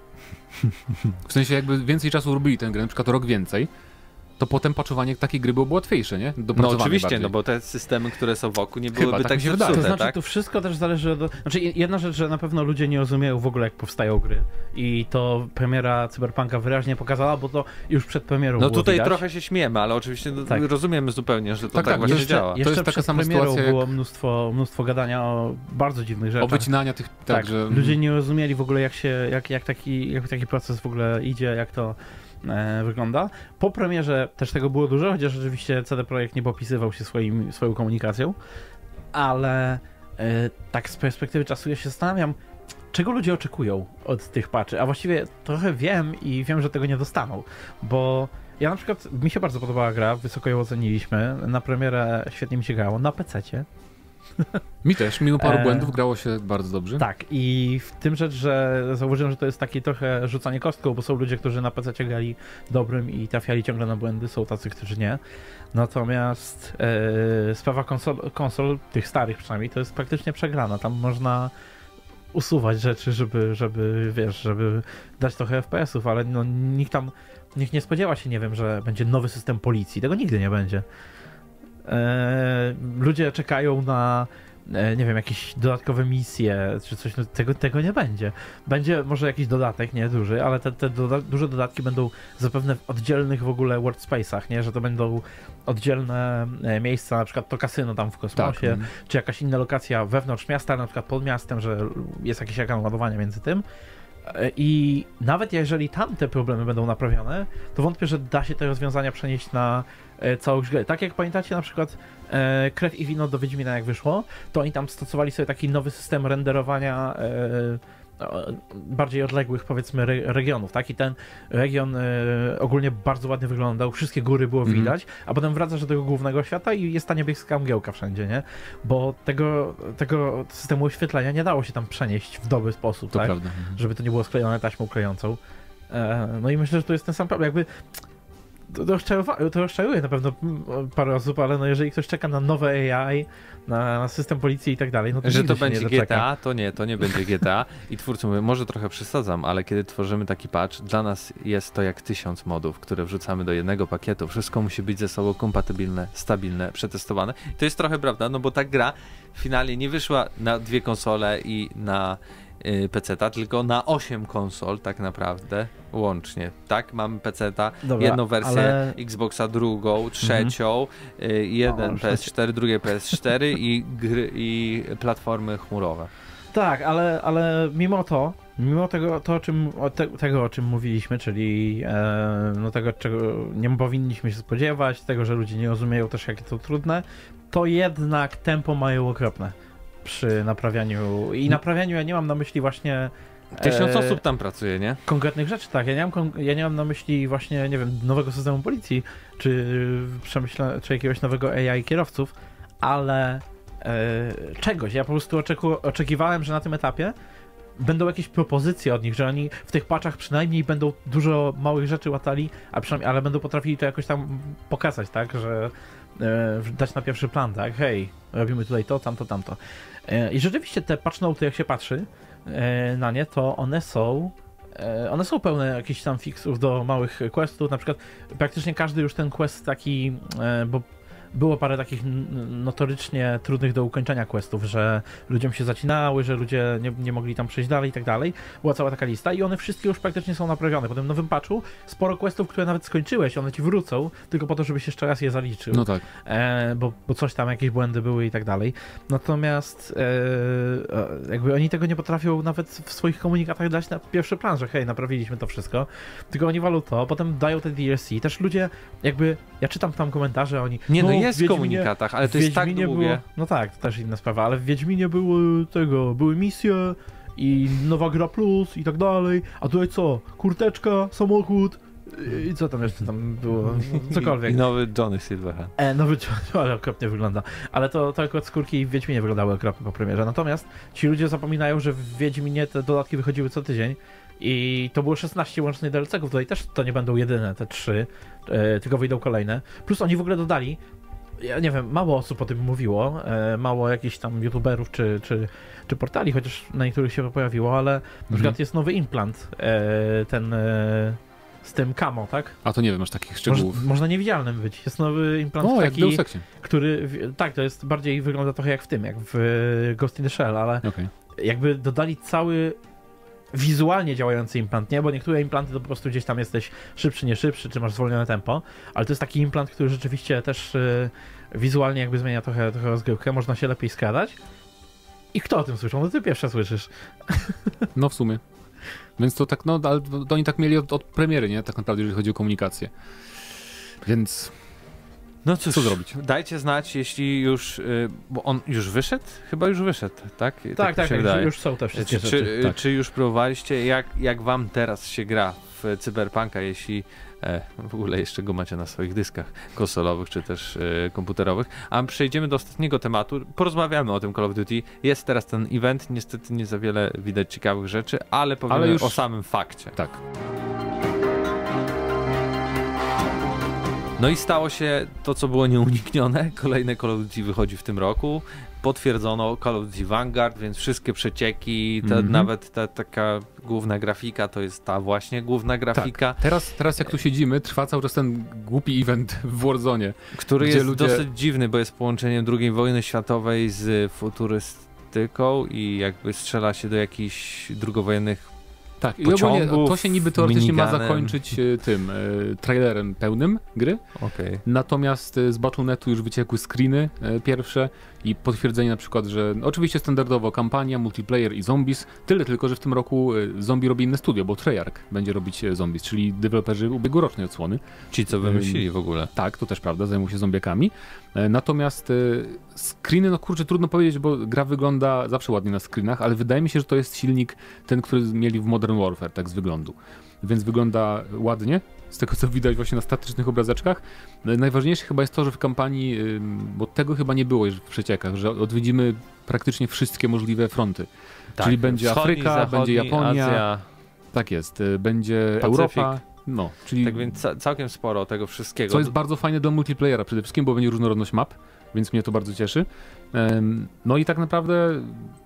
W sensie jakby więcej czasu robili tę grę, na przykład rok więcej, to potem patchowanie takiej gry byłoby łatwiejsze, nie? No oczywiście, bardziej. No bo te systemy, które są wokół, nie byłyby tak zepsute, to znaczy, tak? to wszystko też zależy od... Znaczy, jedna rzecz, że na pewno ludzie nie rozumieją w ogóle, jak powstają gry. I to premiera Cyberpunka wyraźnie pokazała, bo to już przed premierą było tutaj widać. trochę się śmiejemy, ale oczywiście rozumiemy zupełnie, że to tak właśnie działa. Jeszcze to jest taka przed sama premierą sytuacja było mnóstwo gadania o bardzo dziwnych rzeczach. O wycinania tych... Tak, że... Ludzie nie rozumieli w ogóle, jak taki proces w ogóle idzie, jak to wygląda. Po premierze też tego było dużo, chociaż rzeczywiście CD Projekt nie popisywał się swoją komunikacją, ale tak z perspektywy czasu ja się zastanawiam, czego ludzie oczekują od tych patchy, a właściwie trochę wiem i wiem, że tego nie dostaną, bo ja na przykład, mi się bardzo podobała gra, wysoko ją oceniliśmy, na premierę świetnie mi się grało, na PC-cie. Mi też, mimo paru błędów grało się bardzo dobrze. Tak, i w tym rzecz, że zauważyłem, że to jest takie trochę rzucanie kostką, bo są ludzie, którzy na PC grali dobrym i trafiali ciągle na błędy, są tacy, którzy nie. Natomiast sprawa konsol, tych starych przynajmniej, to jest praktycznie przegrana. Tam można usuwać rzeczy, żeby dać trochę FPS-ów, ale no, nikt nie spodziewa się, nie wiem, że będzie nowy system policji. Tego nigdy nie będzie. Ludzie czekają na, nie wiem, jakieś dodatkowe misje, czy coś, no, tego nie będzie. Będzie może jakiś dodatek, nie duży, ale te duże dodatki będą zapewne w oddzielnych w ogóle workspace'ach, nie, że to będą oddzielne miejsca, na przykład to kasyno tam w kosmosie, tak, czy jakaś inna lokacja wewnątrz miasta, na przykład pod miastem, że jest jakieś ekran ładowania między tym. I nawet jeżeli tamte problemy będą naprawione, to wątpię, że da się te rozwiązania przenieść na całość gry. Tak jak pamiętacie na przykład Krew i Wino do Wiedźmina jak wyszło, to oni tam stosowali sobie taki nowy system renderowania bardziej odległych, powiedzmy, regionów, tak? I ten region ogólnie bardzo ładnie wyglądał, wszystkie góry było widać, a potem wracasz do tego głównego świata i jest ta niebieska mgiełka wszędzie, nie? Bo tego systemu oświetlenia nie dało się tam przenieść w dobry sposób, to tak? Prawda. Żeby to nie było sklejone taśmą klejącą. No i myślę, że to jest ten sam problem, jakby to rozczaruje na pewno parę osób, ale no jeżeli ktoś czeka na nowe AI, na system policji i tak dalej, no to że to będzie GTA, to nie będzie GTA i twórcy mówią, może trochę przesadzam, ale kiedy tworzymy taki patch, dla nas jest to jak 1000 modów, które wrzucamy do jednego pakietu, wszystko musi być ze sobą kompatybilne, stabilne, przetestowane. I to jest trochę prawda, no bo ta gra finalnie nie wyszła na 2 konsole i na PC-ta, tylko na 8 konsol tak naprawdę łącznie, tak? Mamy PC-ta, jedną wersję Xboxa, drugą, trzecią, jeden PS4, drugie PS4 i platformy chmurowe. Tak, ale mimo tego, o czym mówiliśmy, czyli no tego, czego nie powinniśmy się spodziewać, tego, że ludzie nie rozumieją też, jakie to trudne, to jednak tempo mają okropne przy naprawianiu. I naprawianiu ja nie mam na myśli właśnie 1000 osób tam pracuje, nie? Konkretnych rzeczy, tak. Ja nie mam na myśli właśnie, nie wiem, nowego systemu policji, czy jakiegoś nowego AI kierowców, ale czegoś. Ja po prostu oczekiwałem, że na tym etapie będą jakieś propozycje od nich, że oni w tych patchach przynajmniej będą dużo małych rzeczy łatali, ale będą potrafili to jakoś tam pokazać, tak, że dać na pierwszy plan, tak, hej, robimy tutaj to, tamto. I rzeczywiście te patch noty, jak się patrzy na nie, to one są pełne jakichś tam fixów do małych questów, na przykład praktycznie każdy już ten quest taki, bo było parę takich notorycznie trudnych do ukończenia questów, że ludziom się zacinały, że ludzie nie mogli tam przejść dalej i tak dalej. Była cała taka lista i one wszystkie już praktycznie są naprawione. Po tym nowym patchu sporo questów, które nawet skończyłeś, one ci wrócą, tylko po to, żebyś jeszcze raz je zaliczył. No tak. Bo coś tam, jakieś błędy były i tak dalej. Natomiast jakby oni tego nie potrafią nawet w swoich komunikatach dać na pierwszy plan, że hej, naprawiliśmy to wszystko. Tylko oni walą to, potem dają te DLC. Też ludzie jakby, ja czytam tam komentarze, oni jest w komunikatach, ale to jest tak długie. No tak, to też inna sprawa, ale w Wiedźminie były misje i nowa gra plus i tak dalej, a tutaj co? Kurteczka, samochód i co tam jeszcze tam było? Cokolwiek. I nowy Johnny Silverhand. Nowy Johnny, ale okropnie wygląda. Ale to akurat skórki w Wiedźminie wyglądały okropnie po premierze. Natomiast ci ludzie zapominają, że w Wiedźminie te dodatki wychodziły co tydzień i to było 16 łącznych DLC-ów. Tutaj też to nie będą jedyne te 3, tylko wyjdą kolejne. Plus oni w ogóle dodali, ja nie wiem, mało osób o tym mówiło, mało jakichś tam youtuberów czy portali, chociaż na niektórych się to pojawiło, ale na przykład jest nowy implant, ten z tym camo, tak? A to nie wiem, masz takich szczegółów. Można niewidzialnym być. Jest nowy implant taki, który, tak, to jest bardziej, wygląda trochę jak w tym, jak w Ghost in the Shell, ale jakby dodali cały wizualnie działający implant, nie? Bo niektóre implanty to po prostu gdzieś tam jesteś szybszy, nie szybszy, czy masz zwolnione tempo, ale to jest taki implant, który rzeczywiście też wizualnie jakby zmienia trochę rozgrywkę, można się lepiej skradać. I kto o tym słyszał? No ty pierwsza słyszysz. No w sumie. Więc to tak, no, ale to oni tak mieli od premiery, nie? Tak naprawdę, jeżeli chodzi o komunikację. Więc No cóż, co zrobić? Dajcie znać, jeśli już, bo on już wyszedł? Chyba już wyszedł, tak? Tak, już są te wszystkie rzeczy. Tak. Czy już próbowaliście, jak wam teraz się gra w Cyberpunka, jeśli w ogóle jeszcze go macie na swoich dyskach konsolowych, czy też komputerowych. A przejdziemy do ostatniego tematu, porozmawiamy o tym Call of Duty. Jest teraz ten event, niestety nie za wiele widać ciekawych rzeczy, ale powiemy już o samym fakcie. Tak. No i stało się to, co było nieuniknione. Kolejne Call of Duty wychodzi w tym roku. Potwierdzono Call of Duty Vanguard, więc wszystkie przecieki, nawet ta taka główna grafika, to jest ta właśnie główna grafika. Tak. Teraz jak tu siedzimy, trwa cały czas ten głupi event w Warzone. Który jest dosyć dziwny, bo jest połączeniem II wojny światowej z futurystyką i jakby strzela się do jakichś drugowojennych tak, i ogólnie to się niby teoretycznie ma zakończyć tym trailerem pełnym gry. Okay. Natomiast z Battle.netu już wyciekły screeny pierwsze i potwierdzenie na przykład, że oczywiście standardowo kampania, multiplayer i zombies, tyle tylko, że w tym roku zombie robi inne studio, bo Treyarch będzie robić zombies, czyli deweloperzy ubiegłorocznej odsłony. Ci, co wymyślili w ogóle. Tak, to też prawda, zajmują się zombiakami. Natomiast screeny, no kurczę, trudno powiedzieć, bo gra wygląda zawsze ładnie na screenach, ale wydaje mi się, że to jest silnik ten, który mieli w Modern Warfare, tak z wyglądu. Więc wygląda ładnie, z tego co widać właśnie na statycznych obrazeczkach. Najważniejsze chyba jest to, że w kampanii, bo tego chyba nie było już w przeciekach, że odwiedzimy praktycznie wszystkie możliwe fronty. Tak, czyli będzie Afryka, zachodni, będzie Japonia, Azja, tak jest, będzie Pacyfik. Europa. No, czyli tak więc całkiem sporo tego wszystkiego. Co jest bardzo fajne do multiplayera przede wszystkim, bo będzie różnorodność map, więc mnie to bardzo cieszy. No i tak naprawdę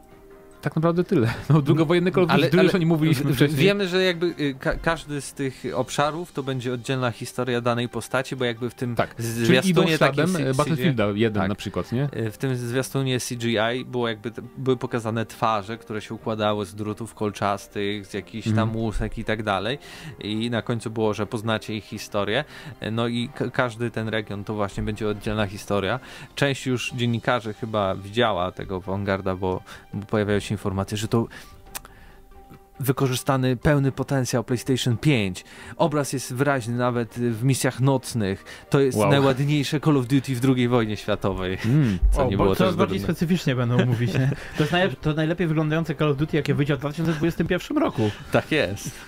tyle. No, drugowojenny Call of Duty, tyle już o nim mówiliśmy wcześniej. Wiemy, że jakby każdy z tych obszarów to będzie oddzielna historia danej postaci, bo jakby w tym zwiastunie takim Battlefielda 1 na przykład, nie? W tym zwiastunie CGI były pokazane twarze, które się układały z drutów kolczastych, z jakichś tam łusek i tak dalej. I na końcu było, że poznacie ich historię. No i każdy ten region to właśnie będzie oddzielna historia. Część już dziennikarzy chyba widziała tego Vanguarda, bo pojawiają się informacje, że to wykorzystany pełny potencjał PlayStation 5. Obraz jest wyraźny nawet w misjach nocnych. To jest najładniejsze Call of Duty w II wojnie światowej. Co nie było coraz bardziej specyficznie będą mówić. Nie? To najlepiej wyglądające Call of Duty, jakie wyjdzie w 2021 roku. Tak jest.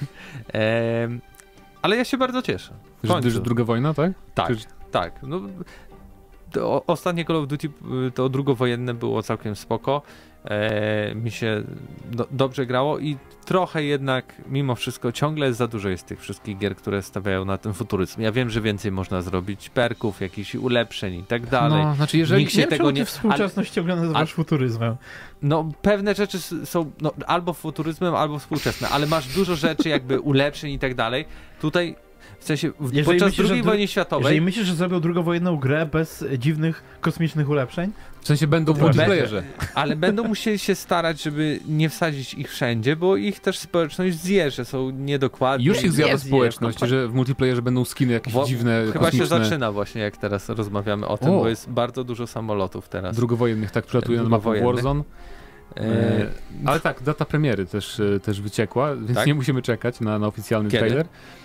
Ale ja się bardzo cieszę. Że druga wojna, tak? Tak. No, ostatnie Call of Duty to drugowojenne było całkiem spoko. Mi się dobrze grało i trochę jednak mimo wszystko ciągle za dużo jest tych wszystkich gier, które stawiają na ten futuryzm. Ja wiem, że więcej można zrobić, perków, jakichś ulepszeń i tak dalej. No, znaczy jeżeli nikt się tego nie... współczesność ciągle nazywasz futuryzmem. No pewne rzeczy są albo futuryzmem, albo współczesne, ale masz dużo rzeczy jakby ulepszeń i tak dalej. Tutaj w sensie podczas II wojny światowej... Jeżeli myślisz, że zrobią drugowojenną grę bez dziwnych kosmicznych ulepszeń? W sensie będą w multiplayerze. Ale będą musieli się starać, żeby nie wsadzić ich wszędzie, bo ich też społeczność zje, że są niedokładne. Już ich zjada społeczność, że w multiplayerze będą skiny jakieś dziwne, chyba kosmiczne. Się zaczyna właśnie, jak teraz rozmawiamy o tym, bo jest bardzo dużo samolotów teraz. Drugowojennych, tak, przylatuje na mapę Warzone. Ale tak, data premiery też wyciekła, więc nie musimy czekać na oficjalny trailer.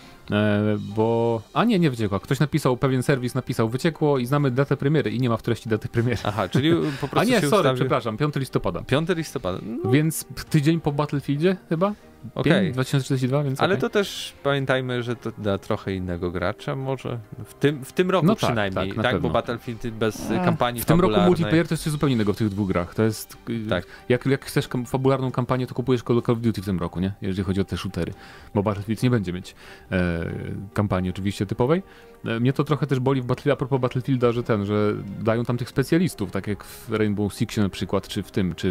Bo... nie wyciekła. Ktoś napisał, pewien serwis napisał, wyciekło i znamy datę premiery i nie ma w treści daty premiery. Aha, czyli po prostu przepraszam, 5 listopada. 5 listopada. No. Więc tydzień po Battlefieldzie chyba? 2042, więc ale to też pamiętajmy, że to da trochę innego gracza może. W tym roku przynajmniej, tak? Bo Battlefield bez kampanii w tym fabularnej. roku multiplayer to jest coś zupełnie innego w tych dwóch grach. To jest... Jak chcesz fabularną kampanię, to kupujesz Call of Duty w tym roku, nie? Jeżeli chodzi o te shootery. Bo Battlefield nie będzie mieć kampanii oczywiście typowej. Mnie to trochę też boli a propos Battlefielda, że dają tam tych specjalistów, tak jak w Rainbow Sixie na przykład, czy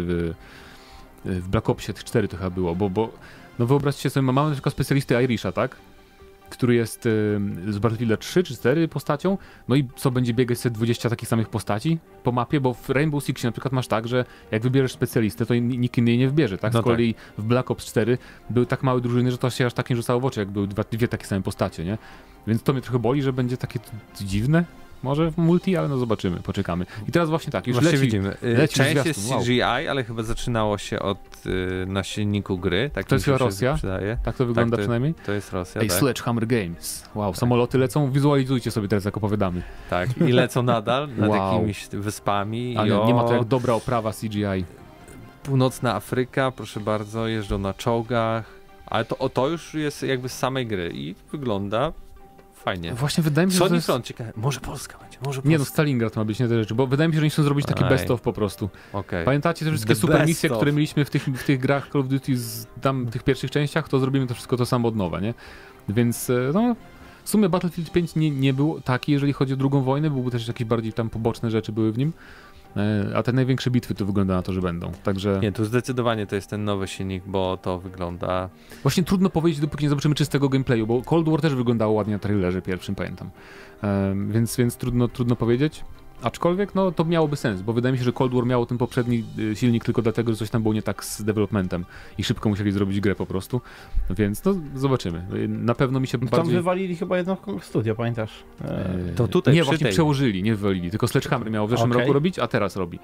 w Black Opsie 4 to chyba było, bo no wyobraźcie sobie, mamy na przykład specjalisty Irisha, tak? Który jest z Battlefielda 3 czy 4 postacią, no i co, będzie biegać sobie 20 takich samych postaci po mapie, bo w Rainbow Six na przykład masz tak, że jak wybierzesz specjalistę, to nikt inny jej nie wybierze, tak? Z kolei w Black Ops 4 były tak małe drużyny, że to się aż tak nie rzucało w oczy, jak były dwie takie same postacie, nie? Więc to mnie trochę boli, że będzie takie dziwne. Może w multi, ale no zobaczymy, poczekamy. I teraz właśnie tak, już Właśnie widzimy. leci Część zwiastun, jest wow. CGI, ale chyba zaczynało się od na silniku gry. Tak To jest mi się chyba Rosja? Przydaje. Tak to wygląda to, przynajmniej? To jest Rosja, Ej, tak. Sledgehammer Games. Wow, samoloty lecą, wizualizujcie sobie teraz, jak opowiadamy. Tak, i lecą nadal nad Wow. jakimiś wyspami. Ale nie ma to jak dobra oprawa CGI. Północna Afryka, proszę bardzo, jeżdżą na czołgach, ale to już jest jakby z samej gry i wygląda fajnie. Właśnie wydaje mi się, że to Wschodni jest... front, ciekawe, może Polska będzie, może Polska. Nie no, Stalingrad ma być, nie te rzeczy, bo wydaje mi się, że oni chcą zrobić taki Aj. best of po prostu. Okej. Pamiętacie te wszystkie The super best misje, of. które mieliśmy w tych grach Call of Duty z tam tych pierwszych częściach, to zrobimy to wszystko to samo od nowa, nie? Więc no, w sumie Battlefield 5 nie był taki, jeżeli chodzi o II wojnę, były też jakieś bardziej tam poboczne rzeczy były w nim, a te największe bitwy to wygląda na to, że będą, także... Nie, tu zdecydowanie to jest ten nowy silnik, bo to wygląda... Właśnie trudno powiedzieć, dopóki nie zobaczymy czystego gameplayu, bo Cold War też wyglądało ładnie na trailerze pierwszym, pamiętam. Więc trudno powiedzieć. Aczkolwiek no, to miałoby sens, bo wydaje mi się, że Cold War miało ten poprzedni silnik tylko dlatego, że coś tam było nie tak z developmentem i szybko musieli zrobić grę po prostu, więc no zobaczymy. Na pewno mi się Tam bardziej... wywalili chyba jedno studio, pamiętasz? To tutaj Nie, przy właśnie tej- przełożyli, nie wywalili, tylko Sledgehammer miał w zeszłym Okej. roku robić, a teraz robi.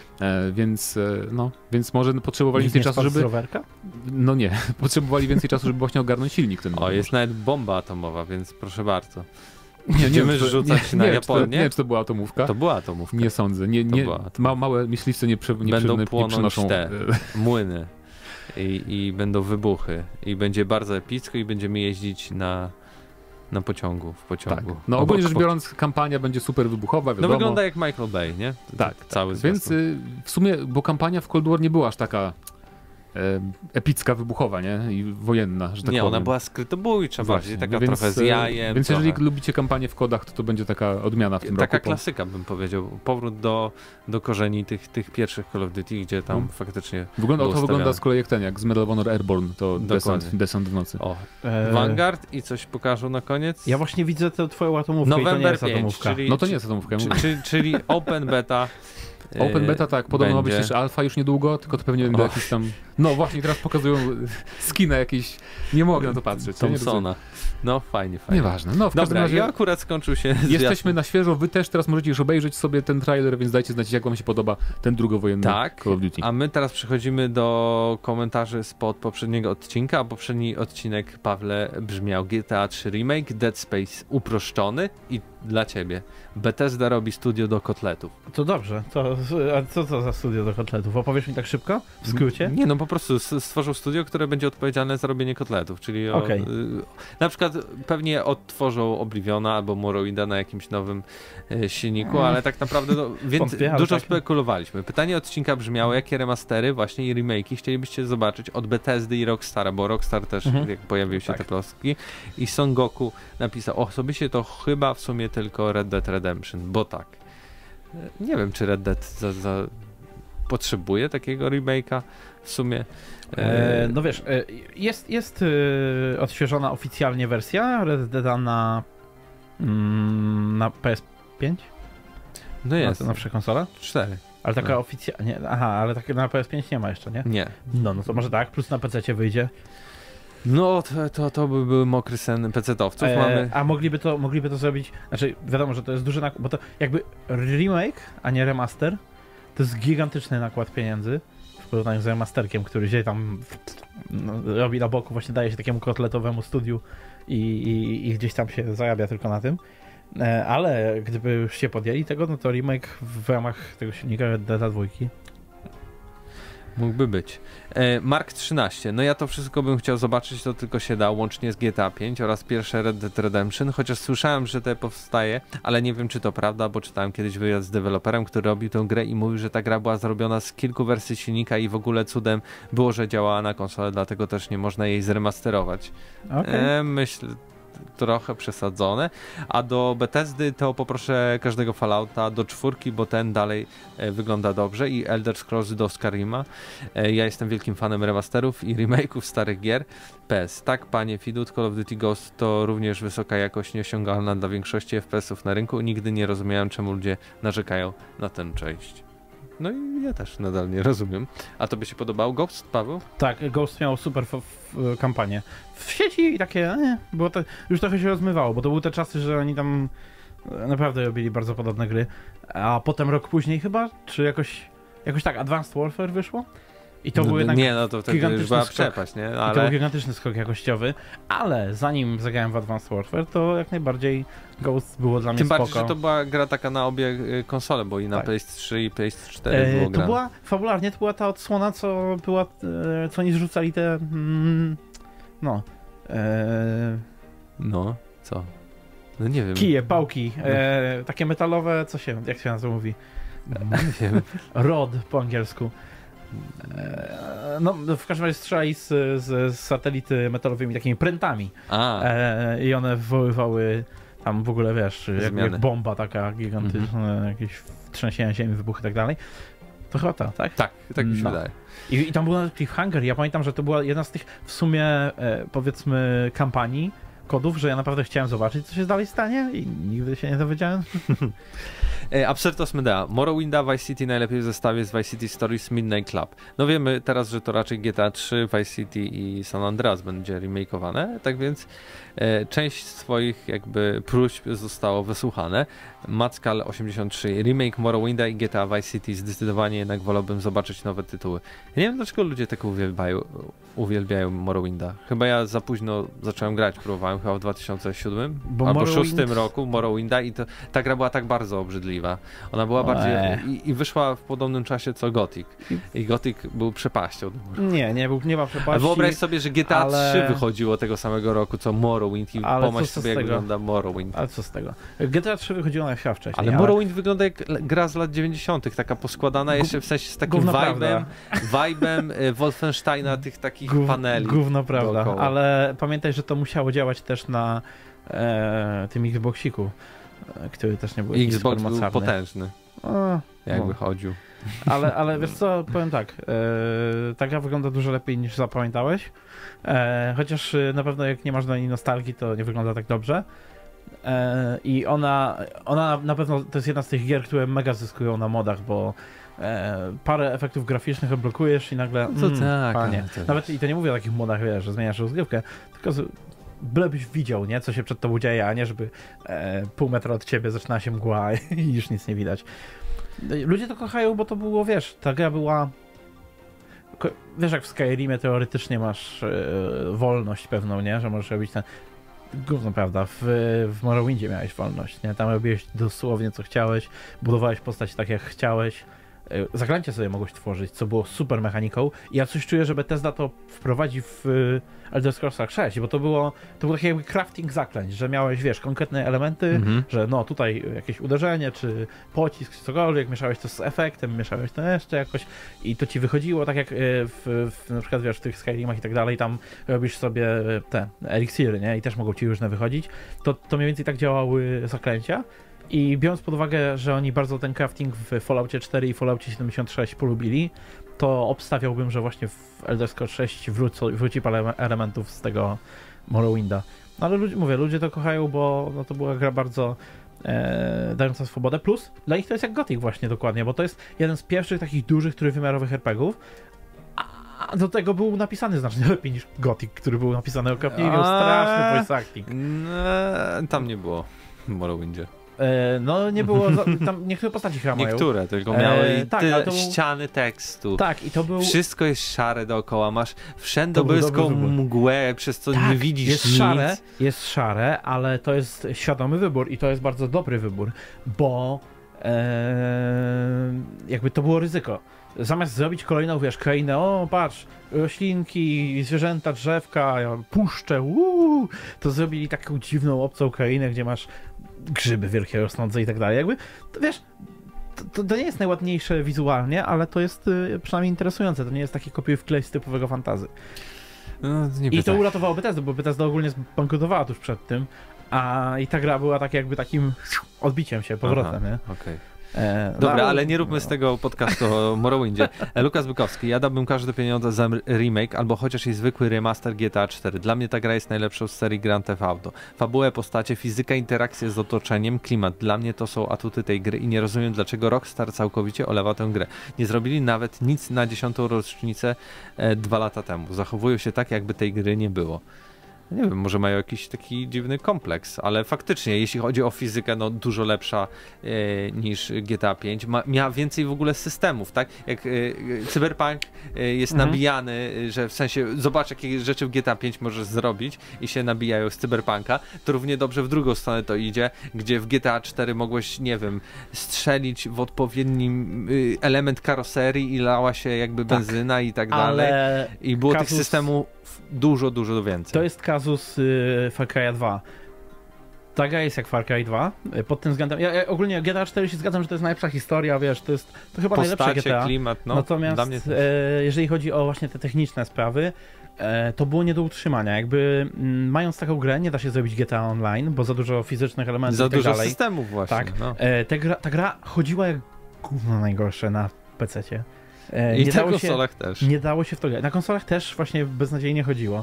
Więc może potrzebowali Nikt więcej nie czasu, spadł z żeby... rowerka? No nie, potrzebowali więcej czasu, żeby właśnie ogarnąć silnik ten. O, jest nawet bomba atomowa, więc proszę bardzo. Nie Będziemy wiem, czy to- rzucać na nie wiem, czy to- Japonię? Nie wiem, czy to była atomówka. To była atomówka. Nie sądzę. była atomówka. Małe myśliwce nie Będą płonąć przynoszą... te młyny i będą wybuchy i będzie bardzo epicko i będziemy jeździć w pociągu. Tak. No ogólnie rzecz biorąc, kampania będzie super wybuchowa, No wiadomo. wygląda jak Michael Bay, nie? Tak, Cały Więc zwiastun. w sumie, bo kampania w Cold War nie była aż taka epicka, wybuchowa, nie? I wojenna, że tak Nie, powiem. ona była skrytobójcza bardziej, Właśnie, taka więc, trochę z jajem. Więc trochę. jeżeli lubicie kampanię w kodach, to będzie taka odmiana w tym Taka roku. klasyka bym powiedział. Powrót do korzeni tych pierwszych Call of Duty, gdzie tam No. faktycznie Wygląda ustawione. z kolei jak ten, jak z Medal of Honor Airborne, to Dokładnie. desant w nocy. O, Vanguard i coś pokażą na koniec? Ja właśnie widzę tę twoją atomówkę i to nie November jest 5, atomówka. czyli, No to nie jest atomówka. czyli open beta. Open beta, tak, podobno ma być będzie. też alfa już niedługo, tylko to pewnie będzie Och. jakiś tam... No właśnie, teraz pokazują skina jakieś, nie mogę na to patrzeć. ja nie Thompsona. No fajnie, fajnie. Nieważne, no w każdym Dobra, razie ja akurat skończył się jesteśmy na świeżo, wy też teraz możecie już obejrzeć sobie ten trailer, więc dajcie znać, jak wam się podoba ten drugowojenny Tak, Call of Duty. a my teraz przechodzimy do komentarzy spod poprzedniego odcinka, a poprzedni odcinek, Pawle, brzmiał GTA 3 Remake, Dead Space uproszczony i dla ciebie. Bethesda robi studio do kotletów. To dobrze, a co to za studio do kotletów? Opowiesz mi tak szybko? W skrócie? Nie, no po prostu stworzył studio, które będzie odpowiedzialne za robienie kotletów, czyli Okej. na przykład pewnie odtworzą Obliviona albo Morrowinda na jakimś nowym silniku, ale tak naprawdę Wątpię, ale dużo tak. spekulowaliśmy. Pytanie odcinka brzmiało, jakie remastery właśnie i remake'i chcielibyście zobaczyć od Bethesdy i Rockstara, bo Rockstar też jak pojawiły się Tak. te plotki i Son Goku napisał, osobiście to chyba w sumie tylko Red Dead Redemption, bo tak. Nie wiem, czy Red Dead potrzebuje takiego remake'a w sumie. No wiesz, jest odświeżona oficjalnie wersja Red Deada na PS5? No jest, Na nowsze konsole? 4. Ale taka No. oficjalnie, ale tak na PS5 nie ma jeszcze, nie? Nie. No to może tak, plus na PC wyjdzie. No to by był mokry sen PC-towców. Mamy... A mogliby to zrobić, znaczy wiadomo, że to jest duży nakład, bo to jakby remake, a nie remaster, to jest gigantyczny nakład pieniędzy w porównaniu z remasterkiem, który się tam robi na boku, właśnie daje się takiemu kotletowemu studiu i gdzieś tam się zarabia tylko na tym. Ale gdyby już się podjęli tego, no to remake w ramach tego silnika Red Dead 2. Mógłby być. Mark 13. No ja to wszystko bym chciał zobaczyć, to tylko się da, łącznie z GTA 5 oraz pierwsze Red Dead Redemption, chociaż słyszałem, że to powstaje, ale nie wiem, czy to prawda, bo czytałem kiedyś wywiad z deweloperem, który robił tę grę i mówił, że ta gra była zrobiona z kilku wersji silnika i w ogóle cudem było, że działała na konsolę, dlatego też nie można jej zremasterować. Okay. Myślę, trochę przesadzone, a do Bethesdy to poproszę każdego Fallouta do 4, bo ten dalej wygląda dobrze i Elder Scrolls do Skyrima. Ja jestem wielkim fanem remasterów i remake'ów starych gier. PS. Tak, panie Fidut, Call of Duty Ghost to również wysoka jakość nieosiągalna dla większości FPS-ów na rynku. Nigdy nie rozumiałem, czemu ludzie narzekają na tę część. No i ja też nadal nie rozumiem. A to by się podobał Ghost, Paweł? Tak, Ghost miał super kampanię. W sieci takie, bo to już trochę się rozmywało, bo to były te czasy, że oni tam Naprawdę robili bardzo podobne gry. A potem rok później chyba, czy jakoś tak Advanced Warfare wyszło? I to był jednak nie, no to wtedy już była przepaść, nie? Ale... to był gigantyczny skok jakościowy, ale zanim zagrałem w Advanced Warfare, to jak najbardziej Ghost było dla mnie spoko. Tym bardziej, że to była gra taka na obie konsole, bo i na PS 3 i PS 4 było gra. To była, fabularnie to była ta odsłona, co była, co oni zrzucali te, no. No, co? No nie wiem. Kije, pałki, takie metalowe, jak się na to mówi? Nie wiem. Rod po angielsku. No, w każdym razie strzelali z satelity metalowymi takimi prętami. I one wywoływały tam w ogóle, wiesz, jak bomba taka gigantyczna, jakieś trzęsienia ziemi, wybuchy i tak dalej. To chyba ta, tak? Tak mi się wydaje. I tam był nawet cliffhanger. Ja pamiętam, że to była jedna z tych w sumie, powiedzmy, kampanii, kodów, że ja naprawdę chciałem zobaczyć, co się dalej stanie i nigdy się nie dowiedziałem. Absyrtos Medea. Morrowinda, Vice City najlepiej w zestawie z Vice City Stories Midnight Club. No wiemy teraz, że to raczej GTA 3, Vice City i San Andreas będzie remakeowane, tak więc część swoich jakby próśb zostało wysłuchane. Mackal 83. Remake Morrowinda i GTA Vice City. Zdecydowanie jednak wolałbym zobaczyć nowe tytuły. Ja nie wiem, dlaczego ludzie tak uwielbiają Morrowinda. Chyba ja za późno zacząłem grać, próbowałem chyba w 2007 albo 2006 roku Morrowinda i ta gra była tak bardzo obrzydliwa. Ona była bardziej i wyszła w podobnym czasie co Gothic. I Gothic był przepaścią. Nie ma przepaści. A wyobraź sobie, że GTA 3 wychodziło tego samego roku co Morrowind i pomyśl sobie, jak wygląda Morrowind. Ale co z tego? GTA 3 wychodziło na chwilę wcześniej. Ale Morrowind wygląda jak gra z lat 90., taka poskładana jeszcze w sensie z takim vibe'em Wolfensteina, tych takich paneli. Gówno prawda, ale pamiętaj, że to musiało działać też na tym Xboxiku, który też nie był Xbox był potężny, jak wychodził. Ale wiesz co, powiem tak, ta gra wygląda dużo lepiej niż zapamiętałeś, chociaż na pewno jak nie masz do niej nostalgii, to nie wygląda tak dobrze. I ona na pewno to jest jedna z tych gier, które mega zyskują na modach, bo parę efektów graficznych odblokujesz i nagle fajnie. Nawet i to nie mówię o takich modach, wiesz, że zmieniasz rozgrywkę, tylko byle byś widział, nie, co się przed tobą dzieje, a nie żeby pół metra od ciebie zaczyna się mgła i już nic nie widać. Ludzie to kochają, bo to było, wiesz, ta gra była... Wiesz, jak w Skyrimie teoretycznie masz wolność pewną, nie, że możesz robić ten... Gówno, prawda, w Morrowindzie miałeś wolność, nie? Tam robiłeś dosłownie co chciałeś, budowałeś postać tak jak chciałeś, zaklęcia sobie mogłeś tworzyć, co było super mechaniką i ja coś czuję, że Bethesda to wprowadzi w Elder Scrollsach 6, bo to był taki jakby crafting zaklęć, że miałeś, wiesz, konkretne elementy, że no tutaj jakieś uderzenie, czy pocisk, czy cokolwiek, mieszałeś to z efektem, mieszałeś to jeszcze jakoś i to ci wychodziło, tak jak na przykład, wiesz, w tych Skyrimach i tak dalej, tam robisz sobie te eliksiry, nie? I też mogą ci różne wychodzić. To mniej więcej tak działały zaklęcia. I biorąc pod uwagę, że oni bardzo ten crafting w Falloutie 4 i Falloutie 76 polubili, to obstawiałbym, że właśnie w Elder Scrolls 6 wróci parę elementów z tego Morrowinda. No ale ludzie to kochają, bo no, to była gra bardzo dająca swobodę. Plus dla nich to jest jak Gothic właśnie dokładnie, bo to jest jeden z pierwszych takich dużych trójwymiarowych RPGów. A do tego był napisany znacznie lepiej niż Gothic, który był napisany okropnie i miał straszny voice acting. Tam nie było w Morrowindzie. No nie było, tam niektóre postaci chyba mają. Niektóre, tylko miały ściany tekstu. Tak, i to był... Wszystko jest szare dookoła, masz wszędzie błyską mgłę, przez co nie widzisz nic. Jest szare, ale to jest świadomy wybór i to jest bardzo dobry wybór, bo jakby to było ryzyko. Zamiast zrobić kolejną, wiesz, krainę, o patrz, roślinki, zwierzęta, drzewka, puszcze, to zrobili taką dziwną, obcą krainę, gdzie masz grzyby wielkie rosnące i tak dalej. Jakby, to wiesz, to nie jest najładniejsze wizualnie, ale to jest przynajmniej interesujące. To nie jest taki kopiuj wklej z typowego fantasy. No, i to uratowało Bethesdę, bo Bethesda ogólnie zbankrutowała tuż przed tym, i ta gra była tak jakby takim odbiciem się, powrotem, nie? Okay. Dobra, ale nie róbmy z tego podcastu o Morrowindzie. Lukas Bykowski, ja dałbym każde pieniądze za remake, albo chociaż i zwykły remaster GTA 4. Dla mnie ta gra jest najlepszą z serii Grand Theft Auto. Fabułę, postacie, fizyka, interakcje z otoczeniem, klimat. Dla mnie to są atuty tej gry i nie rozumiem, dlaczego Rockstar całkowicie olewa tę grę. Nie zrobili nawet nic na 10. rocznicę 2 lata temu. Zachowują się tak, jakby tej gry nie było. nie wiem, może mają jakiś taki dziwny kompleks, ale faktycznie, jeśli chodzi o fizykę, no dużo lepsza niż GTA 5. Miała więcej w ogóle systemów, tak? Jak Cyberpunk jest nabijany, że w sensie, zobacz jakie rzeczy w GTA 5 możesz zrobić i się nabijają z Cyberpunka, to równie dobrze w drugą stronę to idzie, gdzie w GTA 4 mogłeś, nie wiem, strzelić w odpowiednim element karoserii i lała się jakby benzyna i tak dalej. I było tych systemów dużo więcej. To jest kazus Far Cry 2. Ta gra jest jak Far Cry 2 pod tym względem. Ja ogólnie GTA 4 się zgadzam, że to jest najlepsza historia, wiesz, to chyba najlepsze GTA. Klimat, no. Natomiast dla mnie jeżeli chodzi o właśnie te techniczne sprawy, to było nie do utrzymania. Jakby mając taką grę, nie da się zrobić GTA Online, bo za dużo fizycznych elementów za i tak dużo dalej. systemów właśnie. Tak. No. Ta gra chodziła jak gówno najgorsze na PC-cie. I na konsolach też. Nie dało się w to grać. Na konsolach też właśnie beznadziejnie chodziło.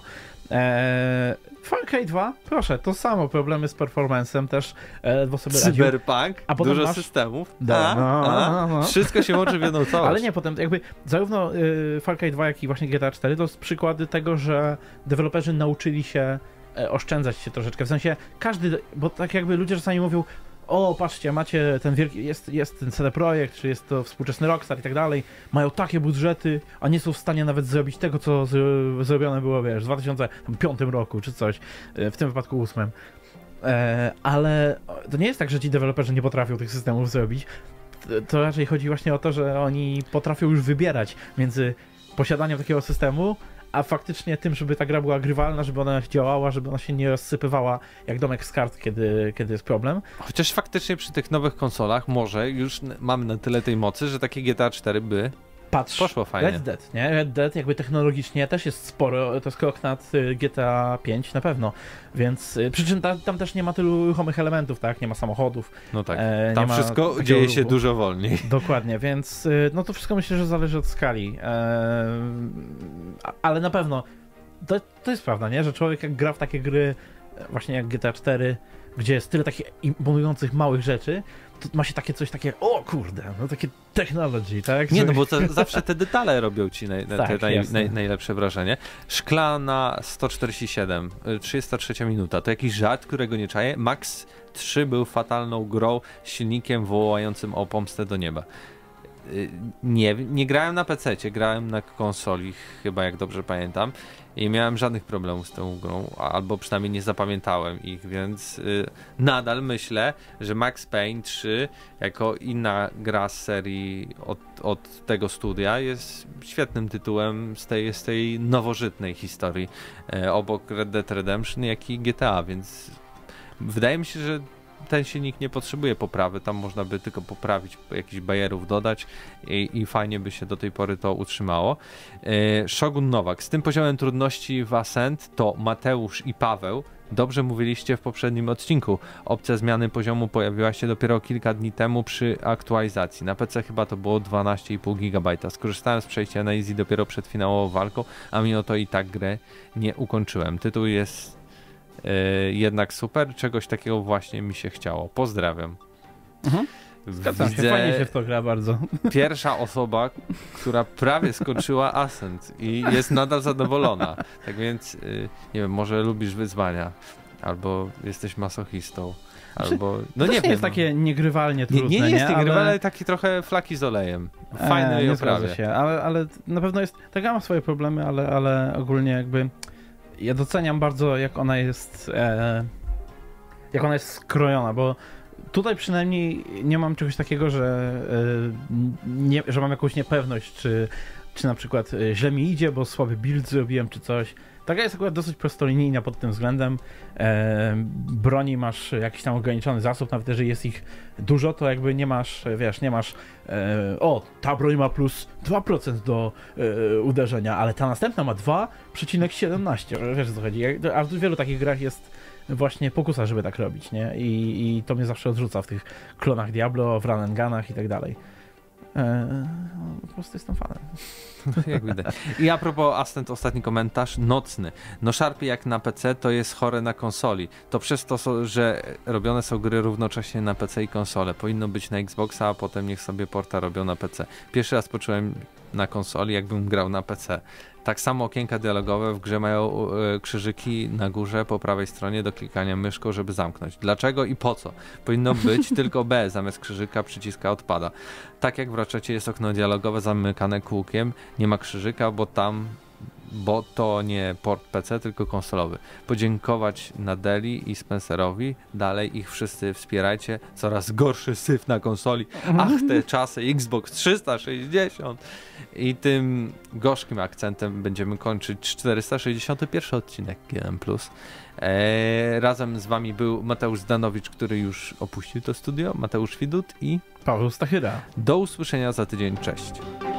Far Cry 2, proszę, to samo, problemy z performance'em też ledwo sobie radził. Cyberpunk, a potem dużo masz systemów. No. Wszystko się łączy w jedną całość. Ale nie, potem jakby zarówno Far Cry 2, jak i właśnie GTA 4 to są przykłady tego, że deweloperzy nauczyli się oszczędzać się troszeczkę. W sensie każdy, bo tak jakby ludzie czasami mówią, o patrzcie, macie ten wielki, jest ten CD Projekt, czy jest to współczesny Rockstar i tak dalej, mają takie budżety, a nie są w stanie nawet zrobić tego, co zrobione było, wiesz, w 2005 roku, czy coś, w tym wypadku 8. Ale to nie jest tak, że ci deweloperzy nie potrafią tych systemów zrobić, to raczej chodzi właśnie o to, że oni potrafią już wybierać między posiadaniem takiego systemu, a faktycznie tym, żeby ta gra była grywalna, żeby ona działała, żeby ona się nie rozsypywała jak domek z kart, kiedy jest problem. Chociaż faktycznie przy tych nowych konsolach może już mamy na tyle tej mocy, że takie GTA 4 by poszło fajnie. Red Dead, nie? Red Dead jakby technologicznie też jest sporo, to jest krok nad GTA 5 na pewno, więc przy czym tam też nie ma tylu ruchomych elementów, tak? Nie ma samochodów. No tak, tam wszystko dzieje się dużo wolniej. Dokładnie, więc no to wszystko myślę, że zależy od skali, ale na pewno to jest prawda, nie? Że człowiek jak gra w takie gry właśnie jak GTA 4, gdzie jest tyle takich imponujących małych rzeczy, to ma się takie coś takie, o kurde, no takie technology, tak? Nie, no bo to zawsze te detale robią ci najlepsze wrażenie. Szklana 147, 33 minuta, to jakiś żart, którego nie czaję. Max 3 był fatalną grą z silnikiem wołającym o pomstę do nieba. Nie grałem na PC-cie, grałem na konsoli, chyba jak dobrze pamiętam, i miałem żadnych problemów z tą grą, albo przynajmniej nie zapamiętałem ich, więc nadal myślę, że Max Payne 3 jako inna gra z serii od tego studia jest świetnym tytułem z tej nowożytnej historii obok Red Dead Redemption, jak i GTA, więc wydaje mi się, że ten silnik nie potrzebuje poprawy, tam można by tylko poprawić, jakichś bajerów dodać i fajnie by się do tej pory to utrzymało. Shogun Nowak. Z tym poziomem trudności w Ascent to Mateusz i Paweł. Dobrze mówiliście w poprzednim odcinku. Opcja zmiany poziomu pojawiła się dopiero kilka dni temu przy aktualizacji. Na PC chyba to było 12,5 GB. Skorzystałem z przejścia na Easy dopiero przed finałową walką, a mimo to i tak grę nie ukończyłem. Tytuł jest jednak super, czegoś takiego właśnie mi się chciało. Pozdrawiam. Zgadzam się, fajnie się w to gra bardzo. Pierwsza osoba, która prawie skończyła Ascent i jest nadal zadowolona. Tak więc, nie wiem, może lubisz wyzwania, albo jesteś masochistą, albo... No nie wiem. jest takie niegrywalnie trudne, nie jest niegrywalne, ale taki trochę flaki z olejem. Fajne nie zgadza się, ale na pewno jest... Ta gra ma swoje problemy, ale ogólnie jakby... Ja doceniam bardzo, jak ona jest skrojona, bo tutaj przynajmniej nie mam czegoś takiego, że mam jakąś niepewność, czy na przykład źle mi idzie, bo słaby build zrobiłem, czy coś. Taka jest akurat dosyć prostolinijna pod tym względem. Broni masz jakiś tam ograniczony zasób, nawet jeżeli jest ich dużo, to jakby nie masz, ta broń ma plus 2% do uderzenia, ale ta następna ma 2,17. Wiesz, o co chodzi. A w wielu takich grach jest właśnie pokusa, żeby tak robić, nie? I to mnie zawsze odrzuca w tych klonach Diablo, w run and gunach i tak dalej. Po prostu jestem fanem. Jak widać. I a propos Ascent, ostatni komentarz, nocny. No Sharpie jak na PC to jest chore na konsoli. To przez to, że robione są gry równocześnie na PC i konsole. Powinno być na Xboxa, a potem niech sobie porta robią na PC. Pierwszy raz poczułem na konsoli, jakbym grał na PC. Tak samo okienka dialogowe w grze mają krzyżyki na górze po prawej stronie do klikania myszką, żeby zamknąć. Dlaczego i po co? Powinno być tylko B zamiast krzyżyka, przyciska odpada. Tak jak w Ratchetie jest okno dialogowe zamykane kółkiem, nie ma krzyżyka, bo to nie port PC, tylko konsolowy. Podziękować Nadeli i Spencerowi. Dalej ich wszyscy wspierajcie. Coraz gorszy syf na konsoli. Ach, te czasy Xbox 360. I tym gorzkim akcentem będziemy kończyć 461 odcinek GM+. Razem z wami był Mateusz Zdanowicz, który już opuścił to studio, Mateusz Widut i Paweł Stachyra. do usłyszenia za tydzień. Cześć.